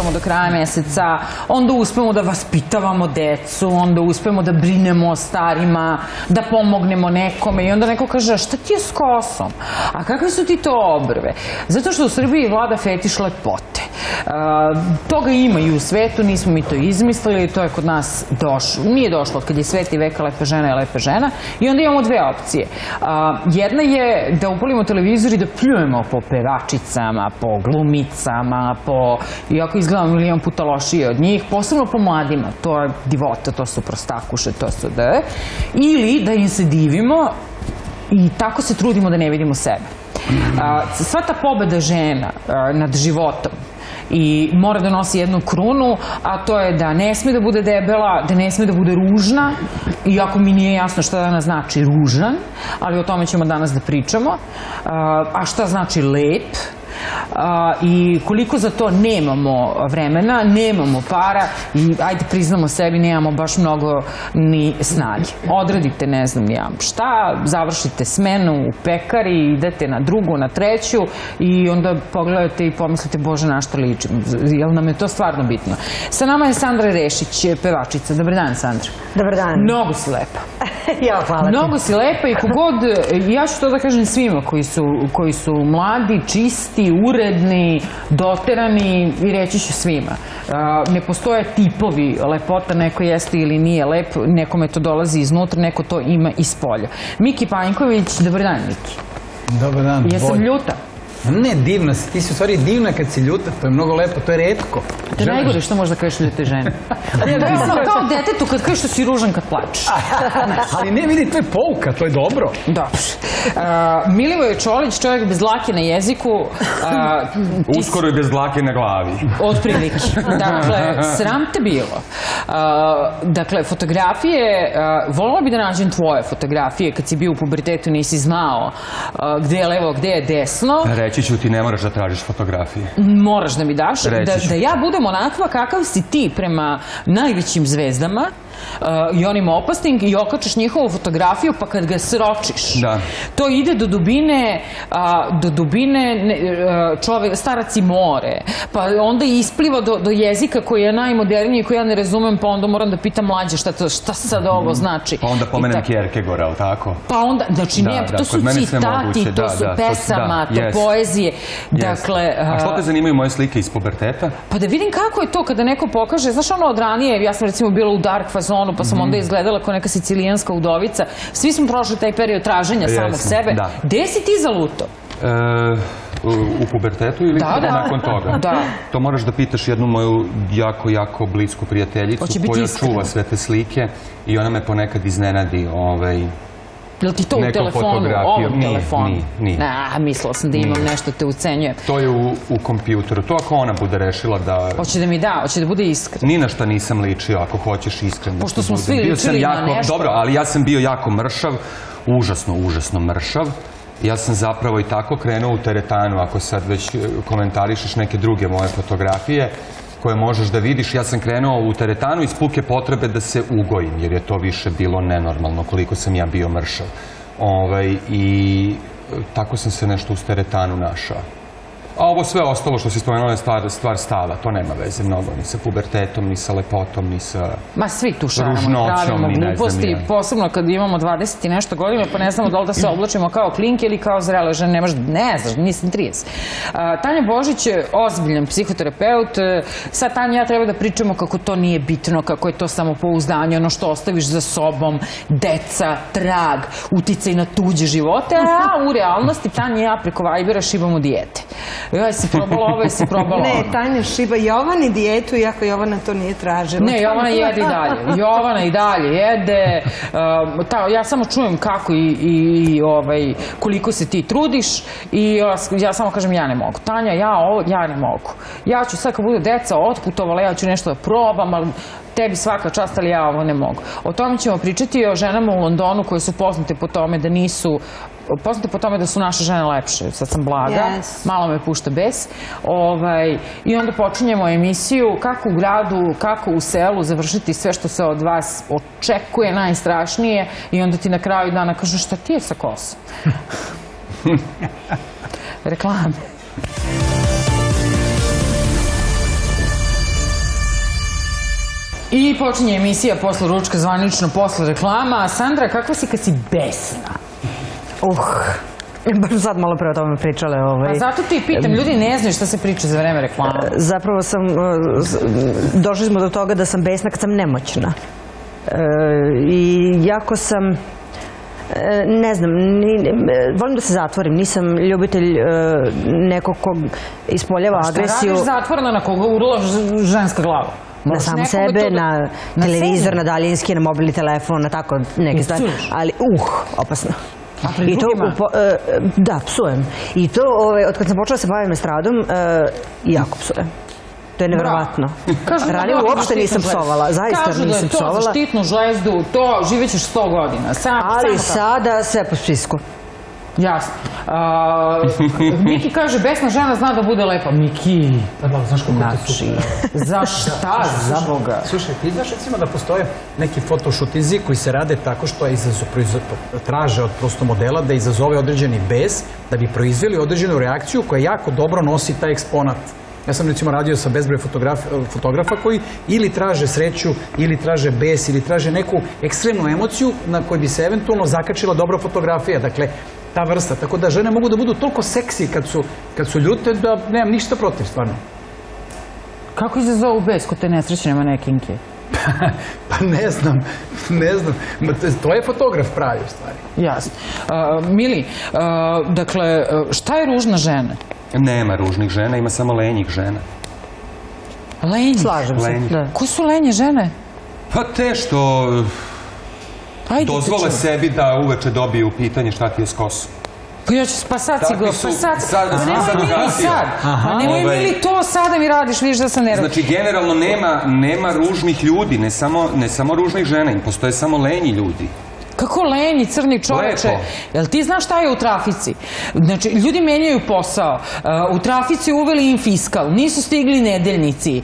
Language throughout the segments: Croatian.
završavamo do kraja meseca, onda uspemo da vaspitavamo decu, onda uspemo da brinemo o starima, da pomognemo nekome i onda neko kaže, šta ti je s kosom? A kakve su ti to obrve? Zato što u Srbiji vlada fetiš lepote. Toga ima i u svetu, nismo mi to izmislili, to je kod nas došlo. Nije došlo od kad je svet i veka lepa žena je lepa žena. I onda imamo dve opcije. Jedna je da upalimo televizor i da pljujemo po pevačicama, po glumicama, iako izgledamo milion puta lošije od njih, posebno po mladima. To je divota, to su prostakuše, to su da. Ili da im se divimo i tako se trudimo da ne vidimo sebe. Sva ta pobeda žena nad životom i mora da nosi jednu krunu, a to je da ne sme da bude debela, da ne sme da bude ružna, iako mi nije jasno šta danas znači ružan, ali o tome ćemo danas da pričamo. A šta znači lep? I koliko za to nemamo vremena, nemamo para i ajde priznamo sebi, nemamo baš mnogo ni snage. Odradite ne znam ja šta, završite smenu u pekari, idete na drugu, na treću i onda pogledate i pomislite, Bože, na što ličim, jel nam je to stvarno bitno. Sa nama je Sandra Rešić, pevačica. Dobar dan, Sandra. Dobar dan. Mnogo si lepa. Ja, hvala ti. Mnogo si lepa i kogod, ja ću to da kažem svima koji su mladi, čisti, uredni, doterani i reći ću svima. Ne postoje tipovi lepota, neko jeste ili nije lep, nekome to dolazi iznutra, neko to ima iz polja. Miki Panjković, dobar dan, Miki. Dobar dan. Jesam ljuta? Ne, divna si. Ti si u stvari divna kad si ljuta. To je mnogo lepo, to je retko. To je najgore što možda kažeš ljute žene. To je kao detetu kad kažeš što si ružan kad plačeš. Ali ne, vidi, to je pouka, to je dobro. Dobro. Milivoje Čolić, čovjek bez dlake na jeziku. Uskoro i bez dlake na glavi. Otprilike. Dakle, sram te bilo. Dakle, fotografije, volila bi da nađem tvoje fotografije kad si bio u pubertetu, nisi znao gde je levo, gde je desno. Reći ću ti, ne moraš da tražiš fotografije. Moraš da mi daš. Da ja budem onakva kakav si ti prema najvećim zvezdama i onim opasnim i okačeš njihovu fotografiju pa kad ga sročiš. To ide do dubine starac i more. Pa onda ispliva do jezika koji je najmoderniji, koji ja ne razumem, pa onda moram da pitam mlađe šta sad ovo znači. Pa onda pomenem Kierkegaarda, ali tako? Pa onda, znači ne, to su citati, to su pesama, to poezije. A što te zanimaju moje slike iz puberteta? Pa da vidim kako je to kada neko pokaže, znaš ono od ranije, ja sam recimo bila u dark fazonu, pa sam onda izgledala kao neka sicilijanska udovica. Svi smo prošli taj period traženja samog sebe. Gde si ti zaluto? U pubertetu ili nakon toga? Da. To moraš da pitaš jednu moju jako, jako blisku prijateljicu koja čuva sve te slike i ona me ponekad iznenadi Je li ti to u telefonu, ovom telefonu? Nije. Mislila sam da imam nešto te ucenjuje. To je u kompjuteru. To ako ona bude rešila da... Hoće da mi da, hoće da bude iskren. Ni na šta nisam ličio, ako hoćeš iskreno. Pošto smo svi ličili na nešto. Dobro, ali ja sam bio jako mršav, užasno mršav. Ja sam zapravo i tako krenuo u teretanu, ako sad već komentarišeš neke druge moje fotografije koje možeš da vidiš. Ja sam krenuo u teretanu iz puke potrebe da se ugojim, jer je to više bilo nenormalno koliko sam ja bio mršav. I tako sam se nešto uz teretanu našao. A ovo sve ostalo što si spomenula je stvar stava. To nema veze mnogo ni sa pubertetom, ni sa lepotom, ni sa ružnoćom. Ma svi tušaramo, pravimo gluposti, posebno kad imamo 20 i nešto godina, pa ne znamo da li da se oblačimo kao klinke ili kao zrele žene. Ne znaš, nisam 30. Tanja Božić je ozbiljan psihoterapeut. Sad, Tanja, ja treba da pričamo kako to nije bitno, kako je to samopouzdanje, ono što ostaviš za sobom, deca, trag, uticaj na tuđe živote, a u realnosti Tanja i ja preko Vibera šibamo dijete. Jesi probala ovo, jesi probala ono. Ne, Tanja šiba Jovani dijetu, iako Jovana to nije tražila. Ne, Jovana jede i dalje. Jovana i dalje jede. Ja samo čujem kako i koliko se ti trudiš i ja samo kažem ja ne mogu. Tanja, ja ne mogu. Ja ću sad kad bude deca otputovala, ja ću nešto da probam, ali tebi svaka čast, ali ja ovo ne mogu. O tome ćemo pričati o ženama u Londonu koje su poznate po tome da nisu poznate po tome da su naše žene lepše. Sad sam blaga, malo me pušta bes. I onda počinjemo emisiju kako u gradu, kako u selu završiti sve što se od vas očekuje najstrašnije i onda ti na kraju dana kažu šta ti je sa kosom? Reklame. I počinje emisija posle ručka, zvanično posle reklama. Sandra, kakva si kad si besna? Baš sad malo pre o tome pričale. Pa zato ti pitam, ljudi ne znaju šta se priča za vreme reklama. Zapravo došli smo do toga da sam besna kad sam nemoćna. I jako sam, ne znam, volim da se zatvorim, nisam ljubitelj nekog kog ispoljava agresiju. Šta radiš zatvorena, na koga urla ženska glava? Na samu sebe, na televizor, na daljinski, na mobilni telefon, na tako neke stvari. Ali, opasno. A pred drugima? Da, psujem. I to, od kad sam počela da se bavim estradom, jako psujem. To je nevjerovatno. Ranije uopšte nisam psovala, zaista nisam psovala. Kažu da je to za štitnu žlezdu, to živećeš 100 godina. Ali sada sve po spisku. Jasno. Miki kaže, besna žena zna da bude lepa. Miki, znaš kako ti su? Za šta, za Boga? Slušaj, ti znaš recimo da postoje neki fotošutizi koji se rade tako što traže od prosto modela da izazove određeni bes, da bi proizveli određenu reakciju koja jako dobro nosi taj eksponat. Ja sam recimo radio sa bezbroj fotografa koji ili traže sreću, ili traže bes, ili traže neku ekstremnu emociju na kojoj bi se eventualno zakačila dobra fotografija. Dakle, ta vrsta. Tako da žene mogu da budu toliko seksi kad su ljute da nemam ništa protiv, stvarno. Kako izazovu bes kod te nesrećne manekinke? Pa ne znam. To je fotograf pravi u stvari. Jasno. Mili, dakle, šta je ružna žena? Nema ružnih žena, ima samo lenjih žena. Lenjih? Slažem se. Ko su lenje žene? Pa te što dozvole sebi da uveče dobiju pitanje šta ti je s kosom. Pa ja ću, pa sad si go, pa sad. Pa nemoj Mili sad. Pa nemoj Mili to sad da mi radiš, vidiš da sam nervna. Znači, generalno nema ružnih ljudi, ne samo ružnih žena, im postoje samo lenji ljudi. Kako lenji, crni čoveče? Jel ti znaš šta je u trafici? Znači, ljudi menjaju posao. U trafici uveli im fiskal. Nisu stigli nedeljnici.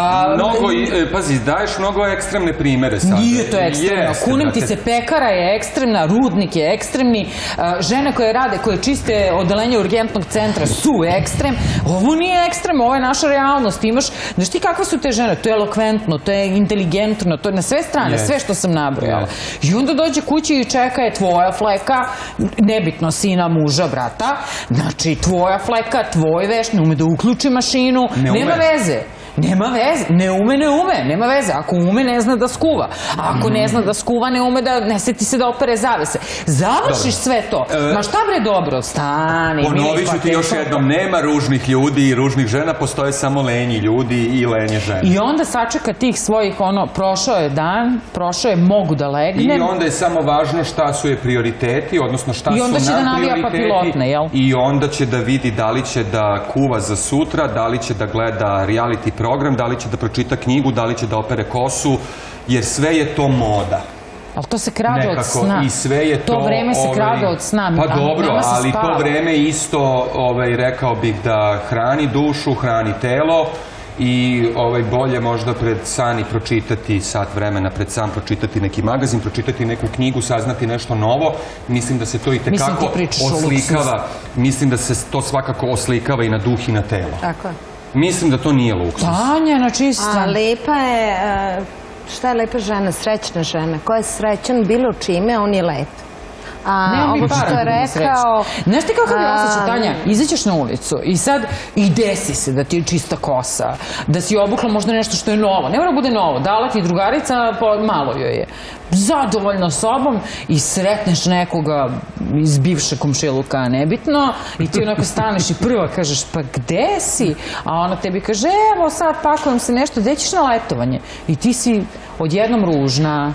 Pazi, daješ mnogo ekstremne primere sad. Nije to ekstremno. Kunem ti se, pekara je ekstremna, rudnik je ekstremni, žene koje rade, koje čiste odelenje urgentnog centra su ekstrem. Ovo nije ekstrem, ovo je naša realnost. Imaš, znaš ti kakve su te žene? To je elokventno, to je inteligentno, to je na sve strane, sve što sam nabrojala. I onda dođe kući i čeka je tvoja fleka, nebitno sina, muža, brata, znači tvoja fleka, tvoj veš, ne ume da uključi mašinu, nema veze. Nema veze, ne ume, nema veze. Ako ume, ne zna da skuva. A ako ne zna da skuva, ne seti se da opere zavese. Završiš sve to. Ma šta bre dobro, stani. Ponovit ću ti još jednom, nema ružnih ljudi i ružnih žena, postoje samo lenji ljudi i lenje žene. I onda sačeka tih svojih, prošao je dan, prošao je, mogu da legnem. I onda je samo važno šta su je prioriteti, odnosno šta su nam prioriteti. I onda će da navija papilotne, jel? I onda će da vidi da li će da kuva za sutra, da li će da gleda reality program, da li će da pročita knjigu, da li će da opere kosu, jer sve je to moda. Ali to se krade od sna. I sve je to... To vreme se krade od sna. Pa dobro, ali to vreme isto, rekao bih, da hrani dušu, hrani telo i bolje možda pred san i pročitati sat vremena, pred san pročitati neki magazin, pročitati neku knjigu, saznati nešto novo. Mislim da se to i tekako oslikava. Mislim da se to svakako oslikava i na duh i na telo. Tako je. Mislim da to nije luksuz. Tanja, na čiji strani? A lepa je, šta je lepa žena? Srećna žena. Ko je srećan bilo čime, on je lep. A ovo što je rekao... Znaš ti kako bi osjećao, Tanja? Izaćeš na ulicu i sad i desi se da ti je čista kosa, da si obukla možda nešto što je novo. Ne mora bude novo, dala ti drugarica, malo joj je. Zadovoljno sobom i sretneš nekoga iz bivše komšiluka, nebitno, i ti onako staneš i prva kažeš, pa gde si? A ona tebi kaže, evo sad pakujem se nešto, gde ćeš na letovanje? I ti si odjednom ružna.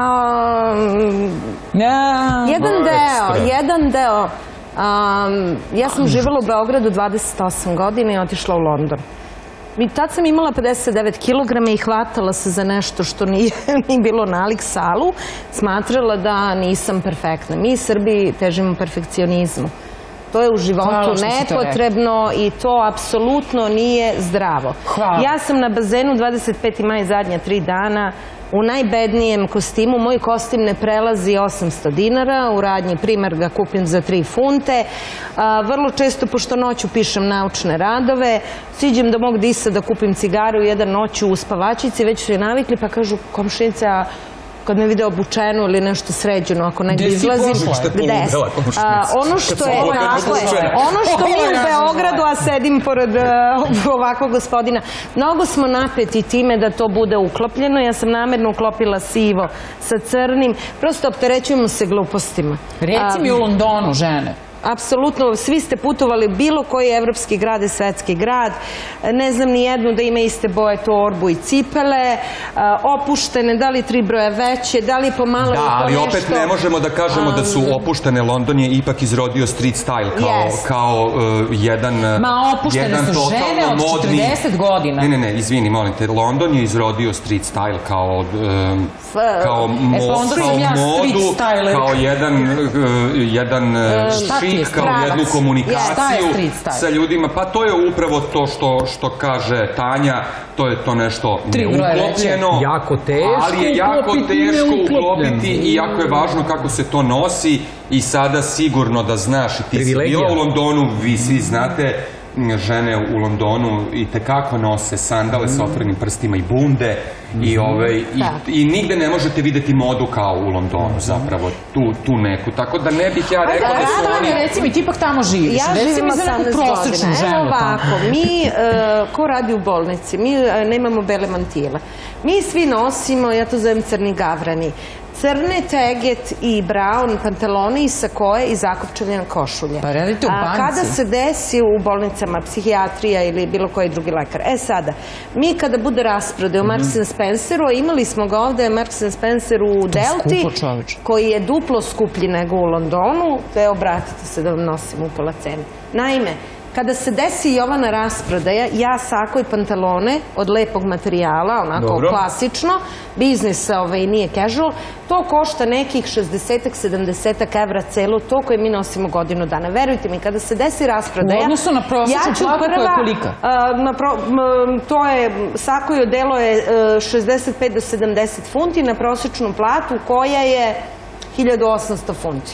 Jedan deo. Ja sam živjela u Beogradu 28 godina i otišla u London. I tad sam imala 59 kg i hvatala se za nešto što nije bilo nalik salu. Smatrala da nisam perfektna. Mi Srbi težimo perfekcionizmu. To je u životu nepotrebno i to apsolutno nije zdravo. Ja sam na bazenu 25. maj zadnja 3 dana u najbednijem kostimu. Moj kostim ne prelazi 800 dinara, u radnji Primar ga kupim za 3 funte. Vrlo često, pošto noću pišem naučne radove, siđem do mog disa da kupim cigaru, jedan noću u spavačici, već su je navikli, pa kažu komšinica, kad me vide obučenu ili nešto sređeno, ako negdje izlazim. Ono što je tako je, ono što mi u Beogradu, a sedim pored ovakvog gospodina, mnogo smo napeti time da to bude uklopljeno. Ja sam namerno uklopila sivo sa crnim, prosto opterećujemo se glupostima. Reci mi u Londonu, žene. Apsolutno, svi ste putovali bilo koji evropski grad i svetski grad. Ne znam ni jednu da ima iste boje torbu i cipele, opuštene, da li 3 broja veće, da li pomalo da, ali opet ne možemo da kažemo da su opuštene. London je ipak izrodio street style kao jedan ma opuštene su žene od 40 godina. Ne, izvini, molim te, London je izrodio street style kao modu, kao jedan šik, kao jednu komunikaciju sa ljudima. Pa to je upravo to što kaže Tanja, to je to nešto neuklopljeno, ali je jako teško uklopiti i jako je važno kako se to nosi. I sada sigurno da znaš, i ti si bila u Londonu, vi svi znate, žene u Londonu i tekako nose sandale sa otvorenim prstima i bunde i nigde ne možete videti modu kao u Londonu zapravo, tu neku, tako da ne bih ja rekao da su oni... Reci mi, ti ipak tamo živiš, reci mi za neku prosječnu ženu. Evo ovako, mi, ko radi u bolnici, mi nemamo bele mantile, mi svi nosimo, ja to zovem crni gavrani, crne teget i brown pantalone i sakoje i zakopčane košulje. Pa radite u banci. Kada se desi u bolnicama psihijatrija ili bilo koji drugi lekar. Sada, mi kada bude rasprode u Marks & Spenceru, a imali smo ga ovde Marks & Spencer u Delti, koji je duplo skuplji nego u Londonu, te obratite se da vam nosim upola cene. Naime, kada se desi Jovana rasprodaja, ja sako i pantalone od lepog materijala, onako klasično, biznis nije casual, to košta nekih 60-70 evra celo, to koje mi nosimo godinu dana. Verujte mi, kada se desi rasprodaja... U odnosu na prosječnu platu koja je kolika? To je, sako i odelo je 65 do 70 funti na prosječnu platu koja je 1800 funti.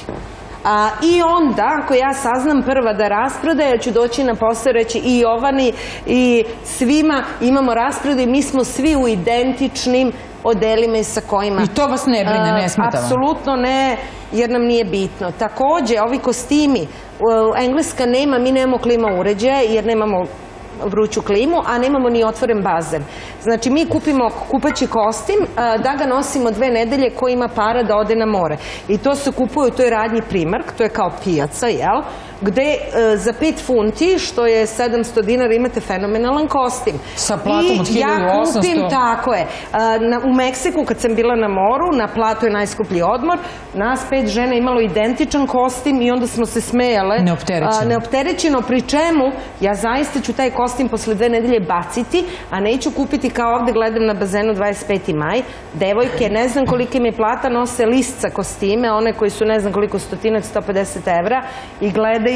I onda, ako ja saznam prva da rasprodaje, ja ću doći na posao i reći i Jovani i svima imamo rasprodaje, mi smo svi u identičnim odelima i sakojima. I to vas ne brine, ne smeta vam? Apsolutno ne, jer nam nije bitno. Takođe, ovi kostimi, Engleska nema, mi nemamo klima uređaja jer nemamo vruću klimu, a nemamo ni otvoren bazen. Znači, mi kupimo kupaći kostim da ga nosimo 2 nedelje ko ima para da ode na more. I to se kupuje u toj radnji Primark, to je kao pijaca, jel? Gde za 5 funti, što je 700 dinara, imate fenomenalan kostim. Sa platom od 1800. I ja kupim, tako je. U Meksiku, kad sam bila na moru, na platu je najskuplji odmor, nas 5 žena imalo identičan kostim i onda smo se smejale. Neopterećeno, pri čemu ja zaista ću taj kostim posle 2 nedelje baciti, a neću kupiti kao ovde gledam na bazenu 25. maj. Devojke, ne znam kolike mi plata, nose listca kostime, one koji su ne znam koliko stotinak, 150 evra i gledaju.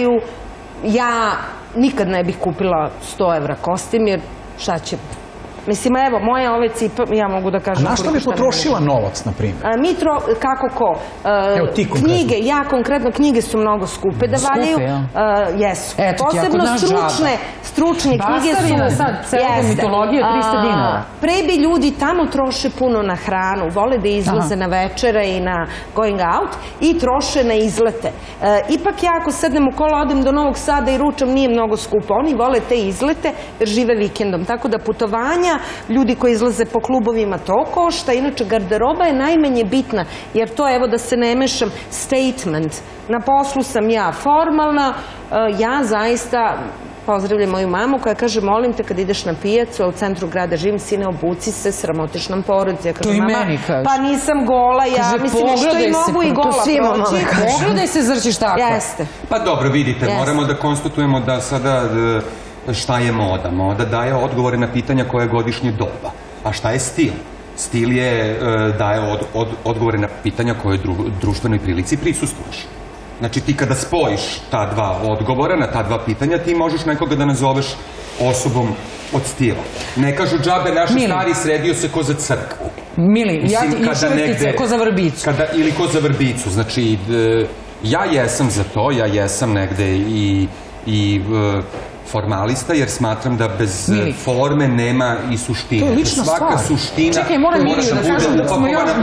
Ja nikad ne bih kupila 100 evra kostim, jer šta će... Mislim, evo, moje ove cipe, ja mogu da kažem... A na što bi potrošila novac, na primjer? Kako ko? Knjige, ja konkretno, knjige su mnogo skupe da valjaju. Jesu. Posebno stručne knjige su... Basarina sad, celog mitologije, 300 dinara. Pre bi ljudi tamo troše puno na hranu, vole da izlaze na večere i na going out i troše na izlete. Ipak ja ako sednem u kola, odem do Novog Sada i ručam, nije mnogo skupo. Oni vole te izlete jer žive vikendom. Tako da putovanja, ljudi koji izlaze po klubovima, to košta. Inače, garderoba je najmanje bitna, jer to, evo da se ne mešam, statement. Na poslu sam ja formalna, ja zaista pozdravljam moju mamu koja kaže, molim te kad ideš na pijacu, a u centru grada živim, sine, obuci se, sramotiš nam porodicu. Ja kažem, mama, pa nisam gola, ja mislim što i mogu i gola proći. Pogledaj se, zrčiš tako. Jeste. Pa dobro, vidite, moramo da konstatujemo da sada... Šta je moda? Moda daje odgovore na pitanja koje je godišnje doba. A šta je stil? Stil daje odgovore na pitanja koje društvenoj prilici prisustvuješ. Znači ti kada spojiš ta dva odgovora na ta dva pitanja, ti možeš nekoga da nazoveš osobom od stila. Ne kažu džabe, naši stari sredio se ko za crkvu. Mili, ja ti još uvijek ti ko za vrbicu. Ili ko za vrbicu, znači ja jesam za to, ja jesam negde i formalista, jer smatram da bez forme nema i suštine. To je lična stvar. Svaka suština... Čekaj, moram Miliju da kažem dok smo još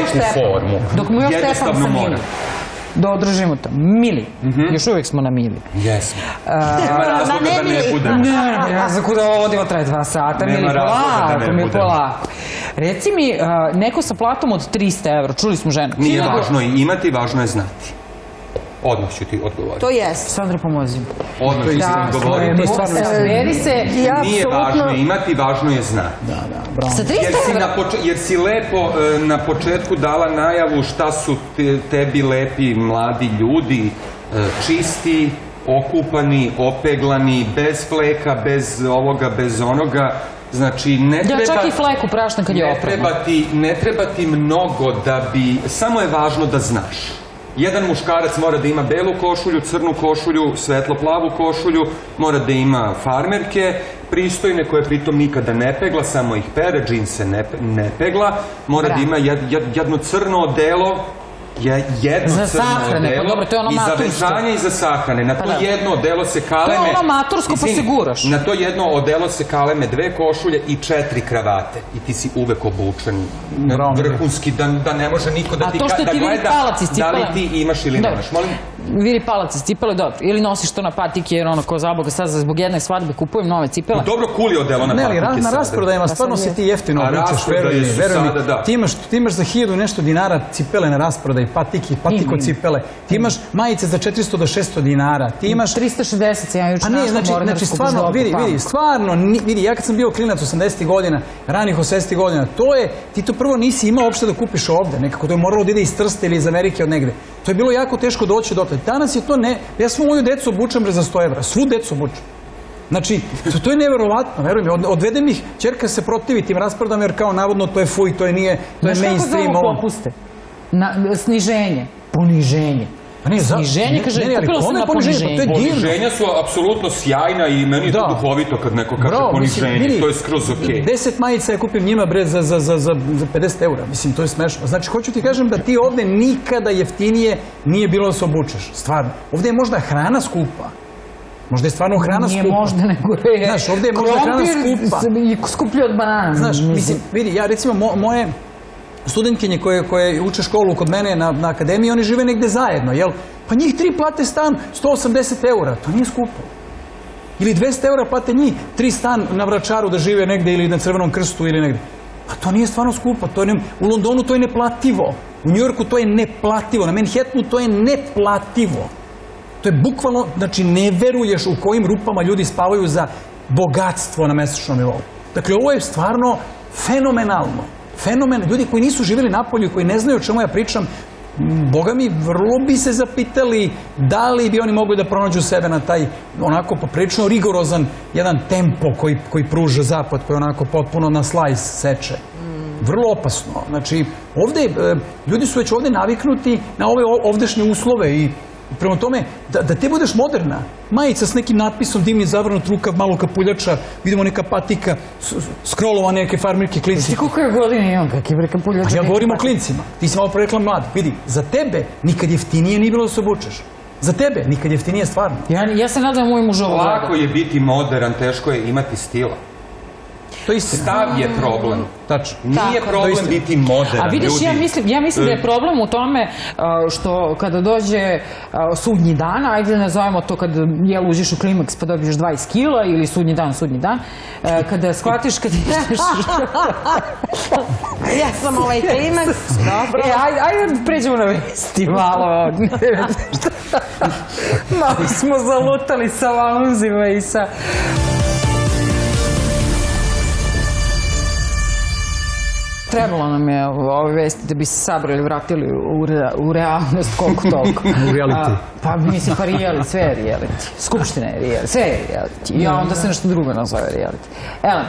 Stefan sa Mili. Da održimo to. Mili. Još uvijek smo na Mili. Jesmo. Nema razloga da ne budemo. Ne znam kuda ovo vodimo traje 2 sata. Mili, polako. Reci mi, neko sa platom od 300 evra, čuli smo ženu. Nije važno imati, važno je znati. Odmah ću ti odgovoriti. To jest. Sandra, pomozi. Odmah ću ti odgovoriti. Nije važno imati, važno je znati. Sa 300 evra? Jer si lepo na početku dala najavu šta su tebi lepi mladi ljudi, čisti, okupani, opeglani, bez fleka, bez ovoga, bez onoga. Znači, ne treba... Ja čak i fleku praštam kad je oprema. Ne treba ti mnogo da bi... Samo je važno da znaš. Jedan muškarac mora da ima belu košulju, crnu košulju, svetlo-plavu košulju, mora da ima farmerke, pristojne koje pritom nikada ne pegla, samo ih pere, džinse ne pegla, mora da ima jedno crno odelo, jedno crno odelo i za vežanje i za sahrane. Na to jedno odelo se kaleme... To je ono matursko pa se guraš. Na to jedno odelo se kaleme 2 košulje i 4 kravate. I ti si uvek obučen vrhunski, da ne može niko da ti gleda da li ti imaš ili nemaš. Viri palac iz cipele, dobro. Ili nosiš to na patike, jer ono ko zaboga sad zbog jedne svadbe kupujem nove cipele. Dobro, kuli odelo na patike sada. Na rasprodajima stvarno se ti jeftino obučeš, veruj mi. Ti imaš za 1000 nešto dinara cipele na rasprodaj, patiko cipele. Ti imaš majice za 400 do 600 dinara. Ti imaš... 360 se ja juče našla Mornarsku. Znači, stvarno, vidi, stvarno, ja kad sam bio klinac 80. godina, ranih 80. godina, to je, ti to prvo nisi imao uopšte da kupiš ovde, nekako to je moralo da ide iz Trsta ili iz Amerike od negde. To je bilo jako teško doći dotle. Danas je to ne... Ja svu moju decu obučem za 100 evra. Svu decu obučem. Znači, to je neverovatno, veruj mi. Odvedem ih, ćerka se protivi tim rasprodam, jer kao navodno to je fuj, to je nije, to je mainstream. Znaš kako zove popuste? Sniženje. Poniženje. Sniženje, kaže, kupila sam na poniženje. Poniženja su apsolutno sjajna i meni je to duhovito kad neko kaže poniženje. To je skroz okej. 10 majica ja kupim njima, bre, za 50 eura. Mislim, to je smešno. Znači, hoću ti kažem da ti ovde nikada jeftinije nije bilo da se obučeš. Stvarno. Ovde je možda hrana skupa. Možda je stvarno hrana skupa. Nije možda, nego je... Znaš, ovde je možda hrana skupa. Krompir i skuplji od banana. Znaš, mislim, vidi, ja recimo moje studentkinje koje uče školu kod mene na akademiji, oni žive negde zajedno, jel? Pa njih 3 plate stan 180 eura, to nije skupo. Ili 200 eura plate njih 3 stan na Vračaru da žive negde ili na Crvenom Krstu ili negde. Pa to nije stvarno skupo, u Londonu to je neplativo, u Njujorku to je neplativo, na Manhattanu to je neplativo. To je bukvalno, znači ne veruješ u kojim rupama ljudi spavaju za bogatstvo na mesečnom nivou. Dakle, ovo je stvarno fenomenalno. Fenomen, ljudi koji nisu živjeli napolju i koji ne znaju o čemu ja pričam, boga mi, vrlo bi se zapitali da li bi oni mogli da pronađu sebe na taj onako poprilično rigorozan jedan tempo koji pruža zapad, koji onako potpuno na slajs seče. Vrlo opasno. Znači, ovde, ljudi su već ovde naviknuti na ove ovdešnje uslove i prema tome, da te budeš moderna, majica s nekim natpisom, dimni zavrnut rukav, malo kapuljača, vidimo neka patika, scrollova neke farmirke, klinci. Ti koliko je godine imam, kakve bre kapuljača? Ja govorim o klincima. Ti si malo prerekla mlad. Vidi, za tebe nikad jeftinije nije bilo da se obučeš. Za tebe nikad jeftinije stvarno. Ja se nadam moj muž ovo gleda. Lako je biti modern, teško je imati stila. To je istina. Stav je problem. Tačno. Nije problem biti modern, a vidiš, ja mislim da je problem u tome što kada dođe sudnji dan, ajde da nazovemo to kad uđeš u klimaks pa dobiješ 20 kila ili sudnji dan, kada shvatiš kad ideš... Ja sam ovaj klimaks. Dobro. Ajde pređemo na vesti malo. Malo smo zalutali sa valuzima i sa... Trebalo nam je ove vesti da bi se sabrali, vratili u realnost koliko toliko. U reality. Pa mislim, pa reality, sve je reality. Skupština je reality, sve je reality. I onda se nešto drugo nazove reality. Elen,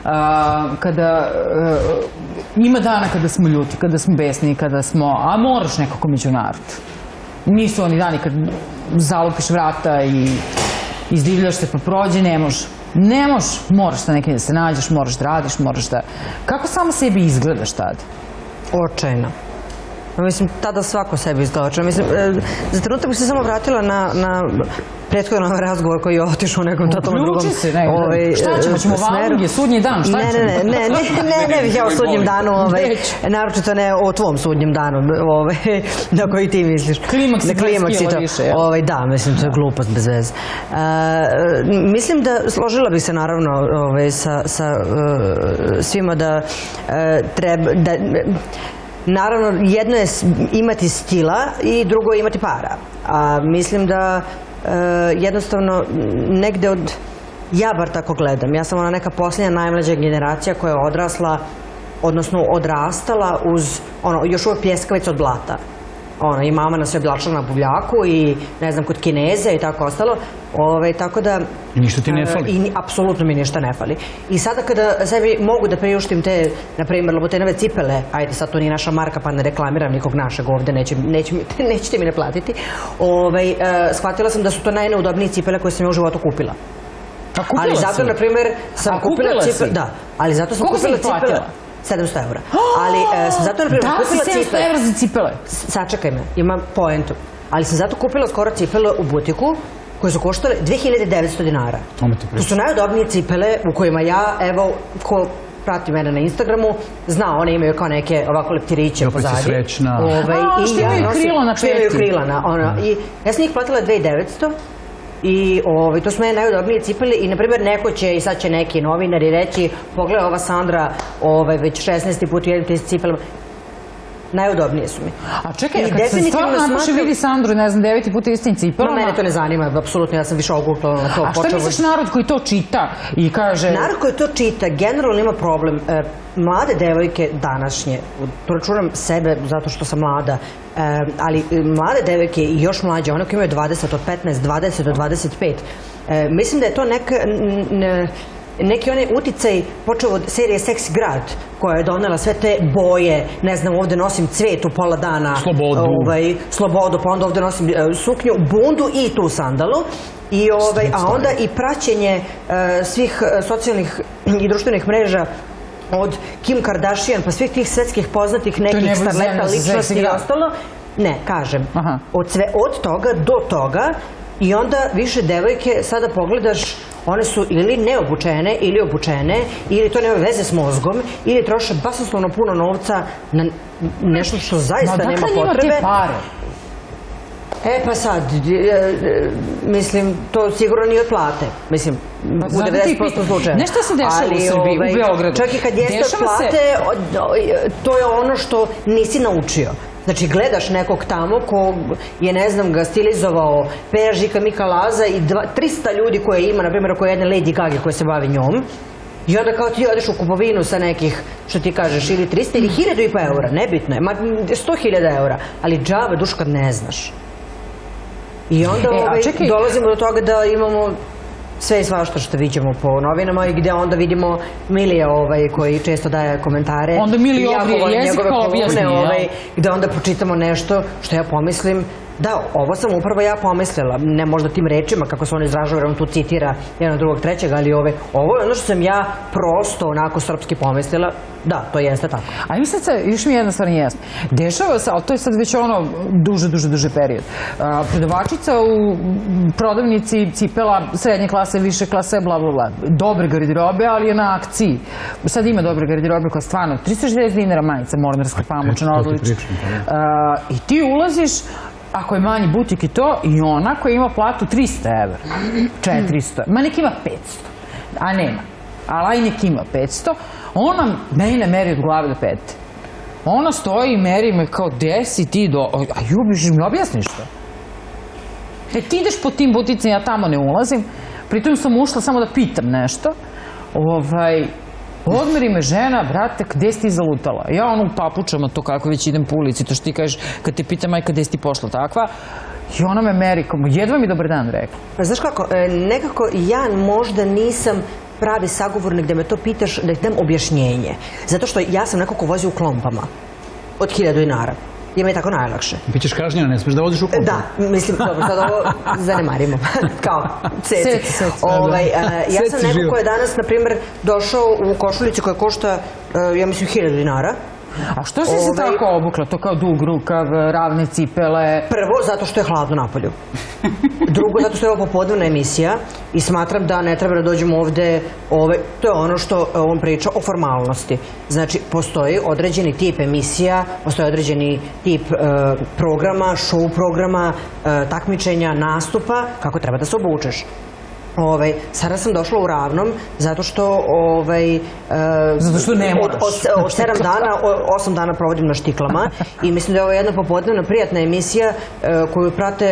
ima dana kada smo ljuti, kada smo besni, kada smo, a moraš nekako među narod. Nisu oni dani kad zalupiš vrata i izdivljaš se pa prođe, ne može. Ne možeš, moraš sa nekim da se nađeš, moraš da radiš, moraš da... Kako samo sebi izgledaš tada? Očajno. Mislim, tada svako sebi izgleda očajno. Mislim, za trenutak bih se samo vratila na prethodan razgovor koji je otišao u nekom totalno drugom smeru. Šta ćemo Valunge, sudnji dan, šta ćemo? Ne bih ja o sudnjem danu, naročito ne o tvom sudnjem danu, na koji ti misliš. Klimaks i 20 kila više, jel? Da, mislim, to je glupost bez veze. Mislim da, složila bih se naravno sa svima da treba, naravno, jedno je imati stila i drugo je imati para. A mislim da jednostavno negde ja bar tako gledam. Ja sam ona neka posljednja najmlađa generacija koja je odrasla, odnosno odrastala uz još uvijek pljeskavica od blata. I mama nas je oblačila na buvljaku i ne znam, kod Kineze i tako ostalo. Tako da... I ništa ti ne fali? I apsolutno mi ništa ne fali. I sada kada sebi mogu da priuštim te, na primjer, Lobotenove cipele, ajde sad to nije naša marka pa ne reklamiram nikog našeg ovde, nećete mi ne platiti, shvatila sam da su to najneudobnije cipele koje sam u životu kupila. A kupila si? Ali zato, na primjer, sam kupila cipele... Da, ali zato sam kupila cipele... 700 evra. Ali sam zato, na primjer, kupila cipele... Da, 700 evra za cipele? Sačekaj me, imam poentu. Ali sam zato kupila skoro cipele u butiku koje su koštale 2900 dinara. To su najudobnije cipele u kojima ja, evo, ko prati mene na Instagramu, zna, one imaju kao neke ovako leptiriće pozadnje. Opet si srećna. Što imaju krila na peti. Što imaju krila na, i ja sam njih platila 2900 i to su mene najudobnije cipele i, na primjer, neko će, i sad će neki novinari reći, pogledaj, ova Sandra već 16. put jedem te cipele. Najudobnije su mi. A čekaj, kad se stvarno napiše vidi Sandru, ne znam, 9. puta istim cipelama... Mene to ne zanima, apsolutno, ja sam više oguklala na to. A šta misliš narod koji to čita i kaže... Narod koji to čita generalno ima problem. Mlade devojke današnje, to računam sebe zato što sam mlada, ali mlade devojke i još mlađe, one koje imaju 20 od 15, 20 do 25, mislim da je to neki onaj uticaj počeo od serije Seksi grad, koja je donela sve te boje, ne znam, ovde nosim cvet u pola dana, slobodu, pa onda ovde nosim suknju, bundu i tu sandalu, a onda i praćenje svih socijalnih i društvenih mreža od Kim Kardashian, pa svih tih svetskih poznatih nekih starleta, ličnosti i ostalo. Ne, kažem, od toga do toga, i onda više devojke, sada pogledaš, one su ili neobučene ili obučene, ili to nema veze s mozgom, ili troše basnoslovno puno novca na nešto što zaista nema potrebe. Ma dakle njima te pare? Pa sad, mislim, to sigurno nije od plate. Mislim, u 90% slučaja. Nešto se dešava u Srbiji, u Beogradu. Čak i kad jeste od plate, to je ono što nisi naučio. Znači, gledaš nekog tamo ko je, ne znam, ga stilizovao Pera Žika Mika Laza i 300 ljudi koje ima, na primjer, ako je jedna Lady Gaga koja se bavi njom. I onda kao ti odeš u kupovinu sa nekih, što ti kažeš, ili 300 ili 1000 eura, nebitno je, 100.000 eura, ali džaba duš kad ne znaš. I onda dolazimo do toga da imamo sve i svašta što vidimo po novinama i gde onda vidimo Milija koji često daje komentare. Onda Milija obrije jezik pa objasni. Gde onda pročitamo nešto što ja pomislim, da, ovo sam upravo ja pomislila, ne možda tim rečima kako se on izražava, jer on tu citira jednog, drugog, trećeg, ali ovo je ono što sam ja prosto onako srpski pomislila, da, to jeste tako. A mi sad, još mi jedna stvar nije jasna. Dešava se, ali to je sad već ono duže period. Prodavačica u prodavnici cipela srednje klase, više klase, bla bla bla. Dobre garderobe, ali je na akciji. Sad ima dobre garderobe koja stvarno 360 dinara majica, mornarska, pamučna, odlična. I ti ulaziš, ako je manji butik i to, i ona koja ima platu 300 evra, 400, ma nek ima 500, a nema. Ali nek ima 500, ona mene meri od glave do pete. Ona stoji i meri me kao, gde si ti do... A ljubiš, mi objasniš to? Ti ideš po tim buticima, ja tamo ne ulazim, pritom sam ušla samo da pitam nešto, odmeri me žena, brate, gde si ti zalutala? Ja ono u papučama, to kako već idem po ulici, to što ti kažeš, kad te pita majka gde si ti pošla takva, i ona me meri, kao, jedva mi dobar dan rekla. Znaš kako, nekako ja možda nisam pravi sagovornik da me to pitaš, da ti dam objašnjenje. Zato što ja sam neko ko vozi u klompama od 1000 dinara. je meni tako najlakše. Bićeš kažnjena, ne smiješ da voziš u kontrolu. Da, mislim, dobro, sad ovo zanemarimo. Kao, ceci. Ja sam neko ko je danas, na primjer, došao u košuljici koja košta, ja mislim, 1000 dinara. A što si se tako obukla? To kao dug rukav, ravne cipele? Prvo, zato što je hladno napolju. Drugo, zato što je ovo popodnevna emisija i smatram da ne treba da dođemo ovde, to je ono što on priča o formalnosti. Znači, postoji određeni tip emisija, postoji određeni tip programa, show programa, takmičenja, nastupa, kako treba da se obučeš. Sada sam došla u ravnom zato što ne moraš. Od 7 dana, 8 dana provodim na štiklama i mislim da je ovo jedna popodnevna prijatna emisija koju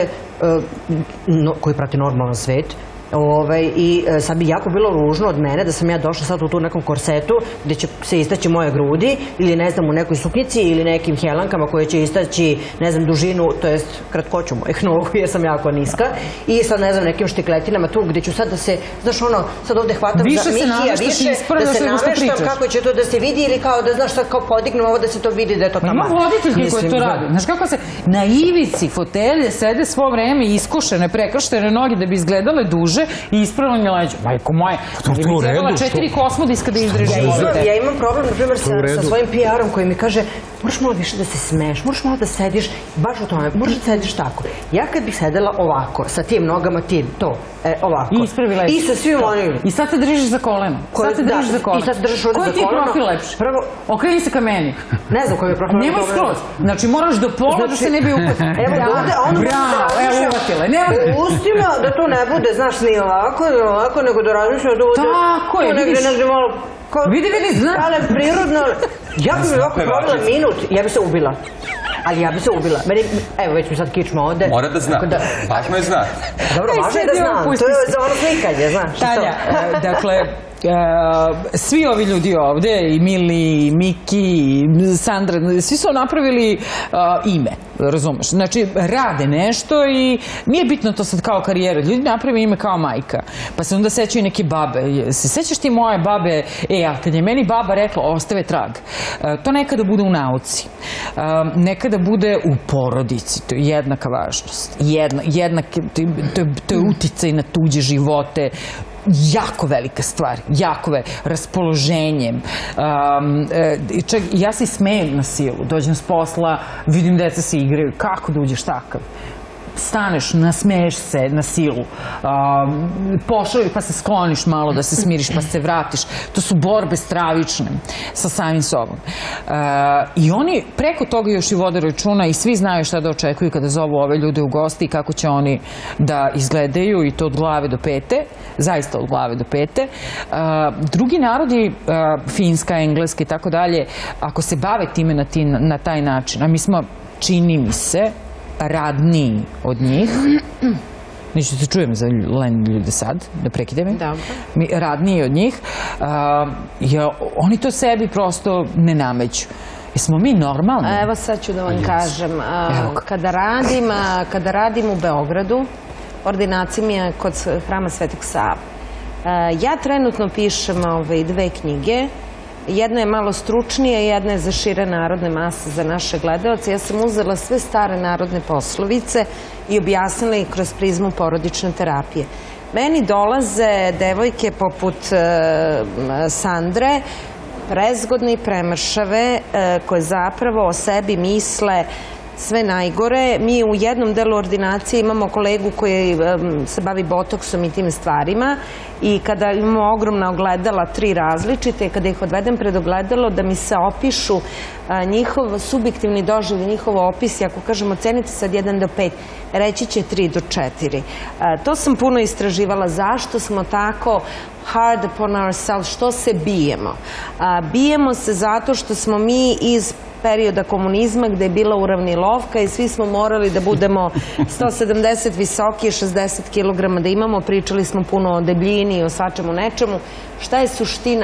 prati normalan svet. I sad bi jako bilo ružno od mene da sam ja došla sad u tu nekom korsetu gde će se istaći moje grudi ili ne znam u nekoj suknjici ili nekim helankama koje će istaći ne znam dužinu, to jest kratkoću mojih nogu jer sam jako niska i sad ne znam nekim štikletinama tu gde ću sad da se, znaš ono, sad ovde hvatam za Mikija više, da se nameštam kako će to da se vidi ili kao da znaš sad kao podignem ovo da se to vidi da je to taman. Ima voditeljke koje to radi. Znaš kako se na ivici fotelje sede svo vreme iskušene, prekrštene noge da bi izgledale duže i ispravljanje leđa. Majko moje, bi mi trebala 4 kosmodiska da izdrži ovdje. Ja imam problem, na primjer, sa svojim PR-om koji mi kaže moraš malo više da se smeješ, moraš malo da sediš, baš u tome, moraš da sediš tako. Ja kad bih sedela ovako, sa tim nogama, ovako. I ispravi leđa. I sa svim onim. I sad se držiš za koleno. Sad se držiš za koleno. I sad se držiš ovdje za koleno. Koji ti je profil lepši? Okreni se ka meni. Ne znam koji je profil. Nemoj skroz. Znači moraš do pola da se ne bi uputila. Evo ovdje, a onda uvatile. Ustima da to ne bude, znaš, ni ovako, nego da razmišljam da bude. Tako je, vidiš. Vidi, znaš. Ali prirodno, ja bi mi ovako provila minut, ja bi se ubila. Ali ja bi se ubila. Evo, već mi sad kičma ovde. Mora da zna. Važno je zna. Dobro, važno je da znam. To je za ono slikanje, znaš. Tanja, dakle, svi ovi ljudi ovde, i Mili, i Miki, i Sandra, svi su napravili ime, razumeš? Znači, rade nešto i nije bitno to sad kao karijera. Ljudi napravi ime kao majka. Pa se onda sećaju neke babe. Se sećaš ti moje babe? A kad je meni baba rekla, ostave trag. To nekada bude u nauci. Nekada bude u porodici. To je jednaka važnost. To je uticaj na tuđe živote. Jako velika stvar, raspoloženjem. Čak, ja se smejem na silu, dođem s posla, vidim deca se igraju, kako da uđeš takav? Staneš, nasmeješ se na silu, pošao pa se skloniš malo da se smiriš pa se vratiš. To su borbe stravične sa samim sobom. I oni preko toga još i vode računa i svi znaju šta da očekuju kada zovu ove ljude u gosti i kako će oni da izgledaju i to od glave do pete, zaista od glave do pete. Drugi narodi, Finska, Engleska i tako dalje, ako se bave time na taj način, a mi smo, čini mi se, radniji od njih. Neću se čujem za leni ljude sad, da prekide mi. Radniji od njih. Oni to sebi prosto ne nameću. Jesmo mi normalni? Evo sad ću da vam kažem. Kada radim u Beogradu, ordinacija mi je kod Hrama Svetog Save. Ja trenutno pišem 2 knjige. Jedna je malo stručnija, jedna je za šire narodne mase, za naše gledaoce. Ja sam uzela sve stare narodne poslovice i objasnila ih kroz prizmu porodične terapije. Meni dolaze devojke poput Sandre, prezgodne i premršave, koje zapravo o sebi misle sve najgore. Mi u jednom delu ordinacije imamo kolegu koji se bavi botoksom i tim stvarima i kada imamo ogromna ogledala, 3 različite, kada ih odvedem pred ogledalo da mi se opišu njihov subjektivni doživljaj, njihov opis i ako kažemo ocenite sad 1 do 5, reći će 3 do 4. To sam puno istraživala. Zašto smo tako hard upon ourselves, što se bijemo? Bijemo se zato što smo mi iz perioda komunizma gde je bila uravnilovka i svi smo morali da budemo 170 visoki i 60 kg da imamo. Pričali smo puno o debljini i o svačemu nečemu. Šta je suština